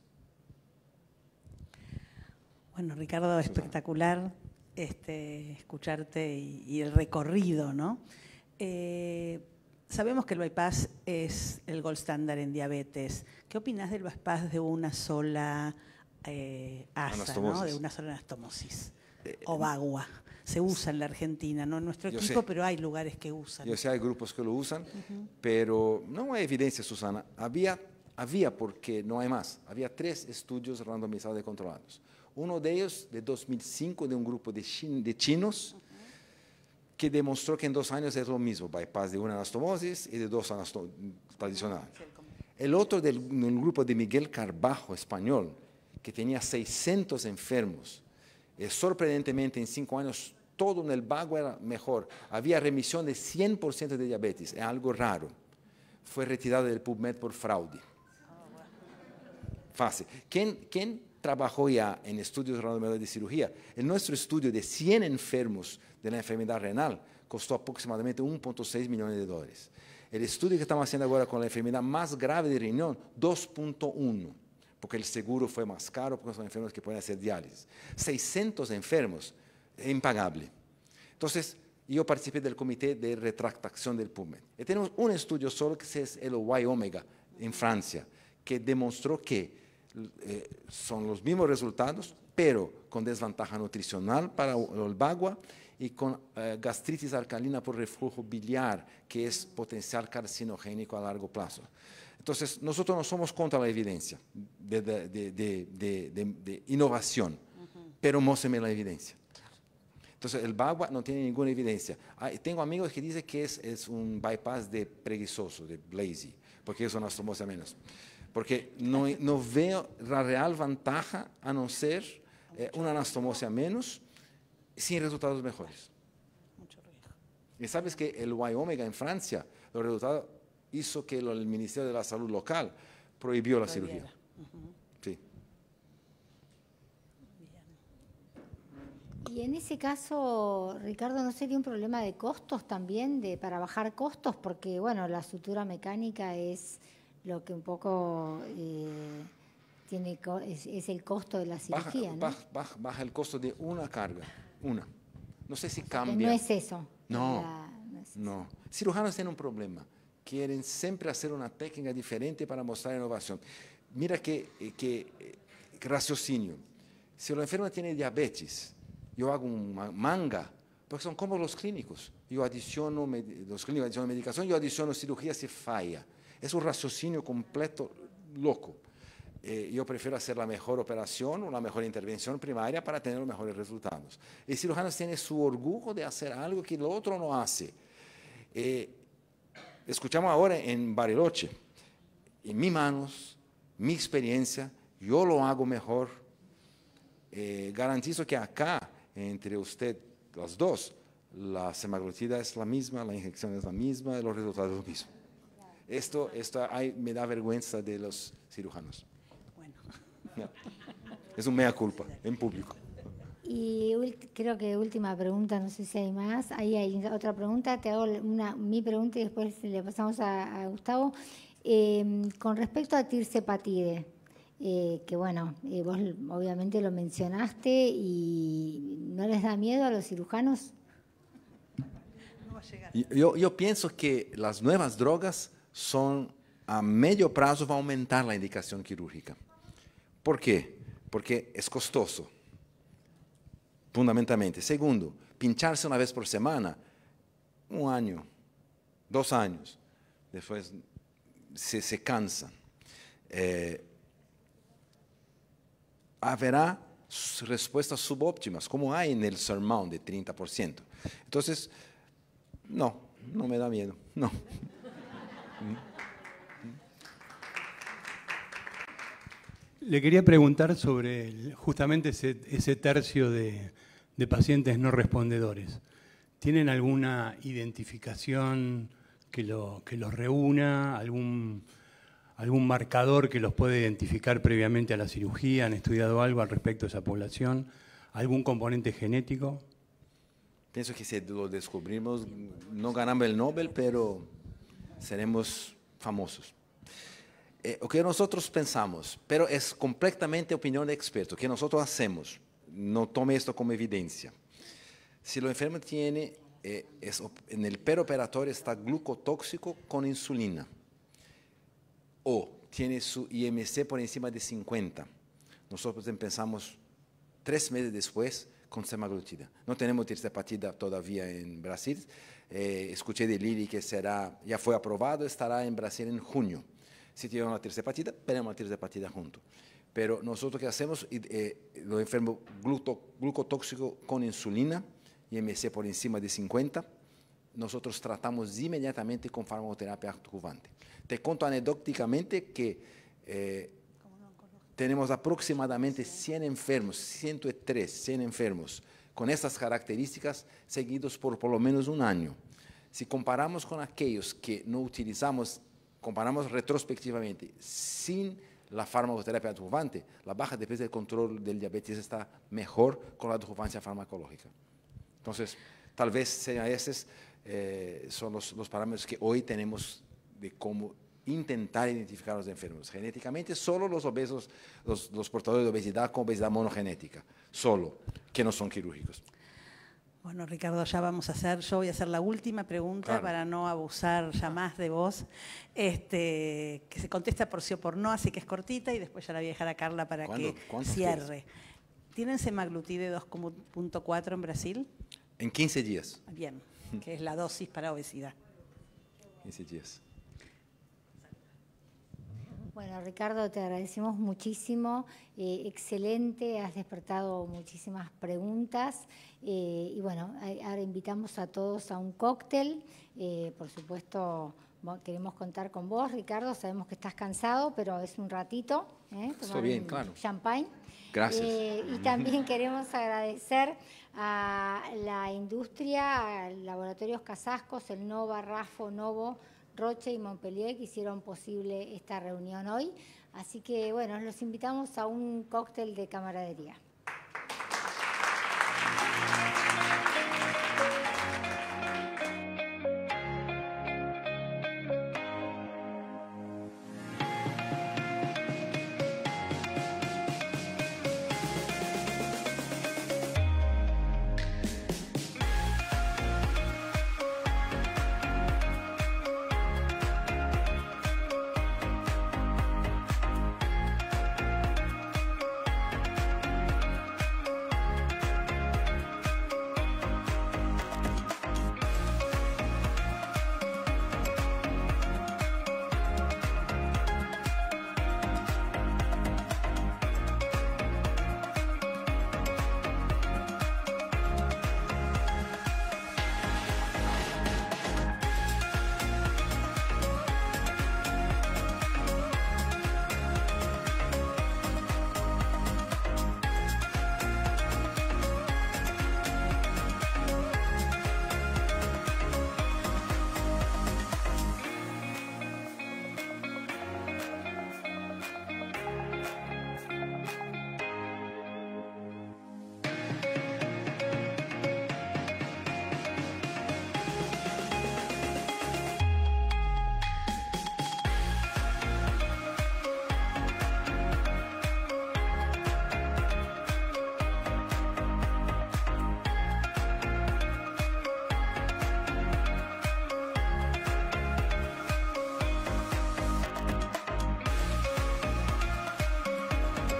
Bueno, Ricardo, espectacular escucharte y el recorrido, ¿no? Sabemos que el bypass es el gold standard en diabetes. ¿Qué opinas del bypass de una sola asa, ¿no? De una sola anastomosis? O bagua. Se usa en la Argentina, no en nuestro equipo, pero hay lugares que usan. Yo sé, hay grupos que lo usan, pero no hay evidencia, Susana. Había porque no hay más. Había 3 estudios randomizados y controlados. Uno de ellos, de 2005, de un grupo de chinos, que demostró que en 2 años es lo mismo, bypass de una anastomosis y de 2 tradicionales. El otro del grupo de Miguel Carbajo, español, que tenía 600 enfermos. Sorprendentemente, en 5 años, todo en el bagua era mejor. Había remisión de 100% de diabetes, es algo raro. Fue retirado del PubMed por fraude. Fácil. ¿Quién trabajó ya en estudios randomizados de cirugía? En nuestro estudio de 100 enfermos de la enfermedad renal costó aproximadamente $1.6 millones. El estudio que estamos haciendo ahora con la enfermedad más grave de riñón, 2.1, porque el seguro fue más caro, porque son enfermos que pueden hacer diálisis. 600 enfermos, es impagable. Entonces, yo participé del comité de retractación del PubMed. Y tenemos un estudio solo que es el Y-Omega en Francia, que demostró que son los mismos resultados, pero con desventaja nutricional para el bagua y con gastritis alcalina por reflujo biliar, que es potencial carcinogénico a largo plazo. Entonces, nosotros no somos contra la evidencia de innovación, pero muéstrame la evidencia. Entonces, el bagua no tiene ninguna evidencia. Tengo amigos que dicen que es un bypass de preguiçoso, de lazy, porque es una anastomosis menos. Porque no veo la real ventaja a no ser una anastomosis menos sin resultados mejores. Mucho riesgo. Y sabes que el Y-Omega en Francia, los resultados hizo que el Ministerio de la Salud local prohibió la cirugía. Sí. Y en ese caso, Ricardo, ¿no sería un problema de costos también, para bajar costos? Porque, bueno, la sutura mecánica es lo que un poco es el costo de la cirugía, ¿no? Baja el costo de una carga, una. No sé si cambia. Que no es eso. No. Cirujanos tienen un problema. Quieren siempre hacer una técnica diferente para mostrar innovación. Mira que raciocinio. Si el enfermo tiene diabetes, yo hago una manga, porque son como los clínicos. Los clínicos adicionan medicación, yo adiciono cirugía si falla. Es un raciocinio completo loco. Yo prefiero hacer la mejor operación o la mejor intervención primaria para tener los mejores resultados. El cirujano tiene su orgullo de hacer algo que el otro no hace. Escuchamos ahora en Bariloche, en mis manos, mi experiencia, yo lo hago mejor. Garantizo que acá, entre usted, las dos, la semaglutida es la misma, la inyección es la misma, los resultados son los mismos. Esto me da vergüenza de los cirujanos. Bueno. Es un mea culpa, en público. Y creo que última pregunta, no sé si hay más. Ahí hay otra pregunta, te hago mi pregunta y después le pasamos a Gustavo. Con respecto a tirsepatide, que bueno, vos obviamente lo mencionaste, y ¿no les da miedo a los cirujanos? No va a llegar. Yo pienso que las nuevas drogas a medio plazo va a aumentar la indicación quirúrgica. ¿Por qué? Porque es costoso, fundamentalmente. Segundo, pincharse una vez por semana, 1 año, 2 años, después se cansan. Habrá respuestas subóptimas, como hay en el SURMOUNT de 30%. Entonces, no me da miedo, no. Le quería preguntar sobre justamente ese tercio de pacientes no respondedores. ¿Tienen alguna identificación que los reúna, algún marcador que los puede identificar previamente a la cirugía? ¿Han estudiado algo al respecto de esa población? ¿Algún componente genético? Pienso que si lo descubrimos, no ganamos el Nobel, pero seremos famosos. O que nosotros pensamos, pero es completamente opinión de experto, que nosotros hacemos, no tome esto como evidencia. Si el enfermo tiene, en el peroperatorio está glucotóxico con insulina, o tiene su IMC por encima de 50, nosotros pensamos 3 meses después con semaglutida. No tenemos tirzepatida todavía en Brasil. Escuché de Lili que ya fue aprobado, estará en Brasil en junio. Si tiene una tirzepatida, tenemos una tirzepatida junto. Pero nosotros que hacemos, los enfermos glucotóxico con insulina, IMC por encima de 50, nosotros tratamos inmediatamente con farmacoterapia adjuvante. Te cuento anecdóticamente que tenemos aproximadamente 100 enfermos, 103, 100 enfermos, con estas características seguidos por lo menos un año. Si comparamos con aquellos que no utilizamos, comparamos retrospectivamente, sin la farmacoterapia adjuvante, la baja de peso del control del diabetes está mejor con la adjuvancia farmacológica. Entonces, tal vez sean esos son los parámetros que hoy tenemos de cómo intentar identificar a los enfermos. Genéticamente, solo los obesos, los portadores de obesidad con obesidad monogenética, solo, que no son quirúrgicos. Bueno, Ricardo, yo voy a hacer la última pregunta, claro, para no abusar ya más de vos, que se contesta por sí o por no, así que es cortita, y después ya la voy a dejar a Carla para que cierre. ¿Tienen semaglutide 2.4 en Brasil? En 15 días. Bien, que es la dosis para obesidad. 15 días. Bueno, Ricardo, te agradecemos muchísimo, excelente, has despertado muchísimas preguntas y bueno, ahora invitamos a todos a un cóctel, por supuesto queremos contar con vos, Ricardo, sabemos que estás cansado, pero es un ratito, Estoy bien, claro. Champagne. Gracias. Y también queremos agradecer a la industria, a Laboratorios Casascos, el Nova, Rafo, Novo, Roche y Montpellier, que hicieron posible esta reunión hoy. Así que, bueno, los invitamos a un cóctel de camaradería.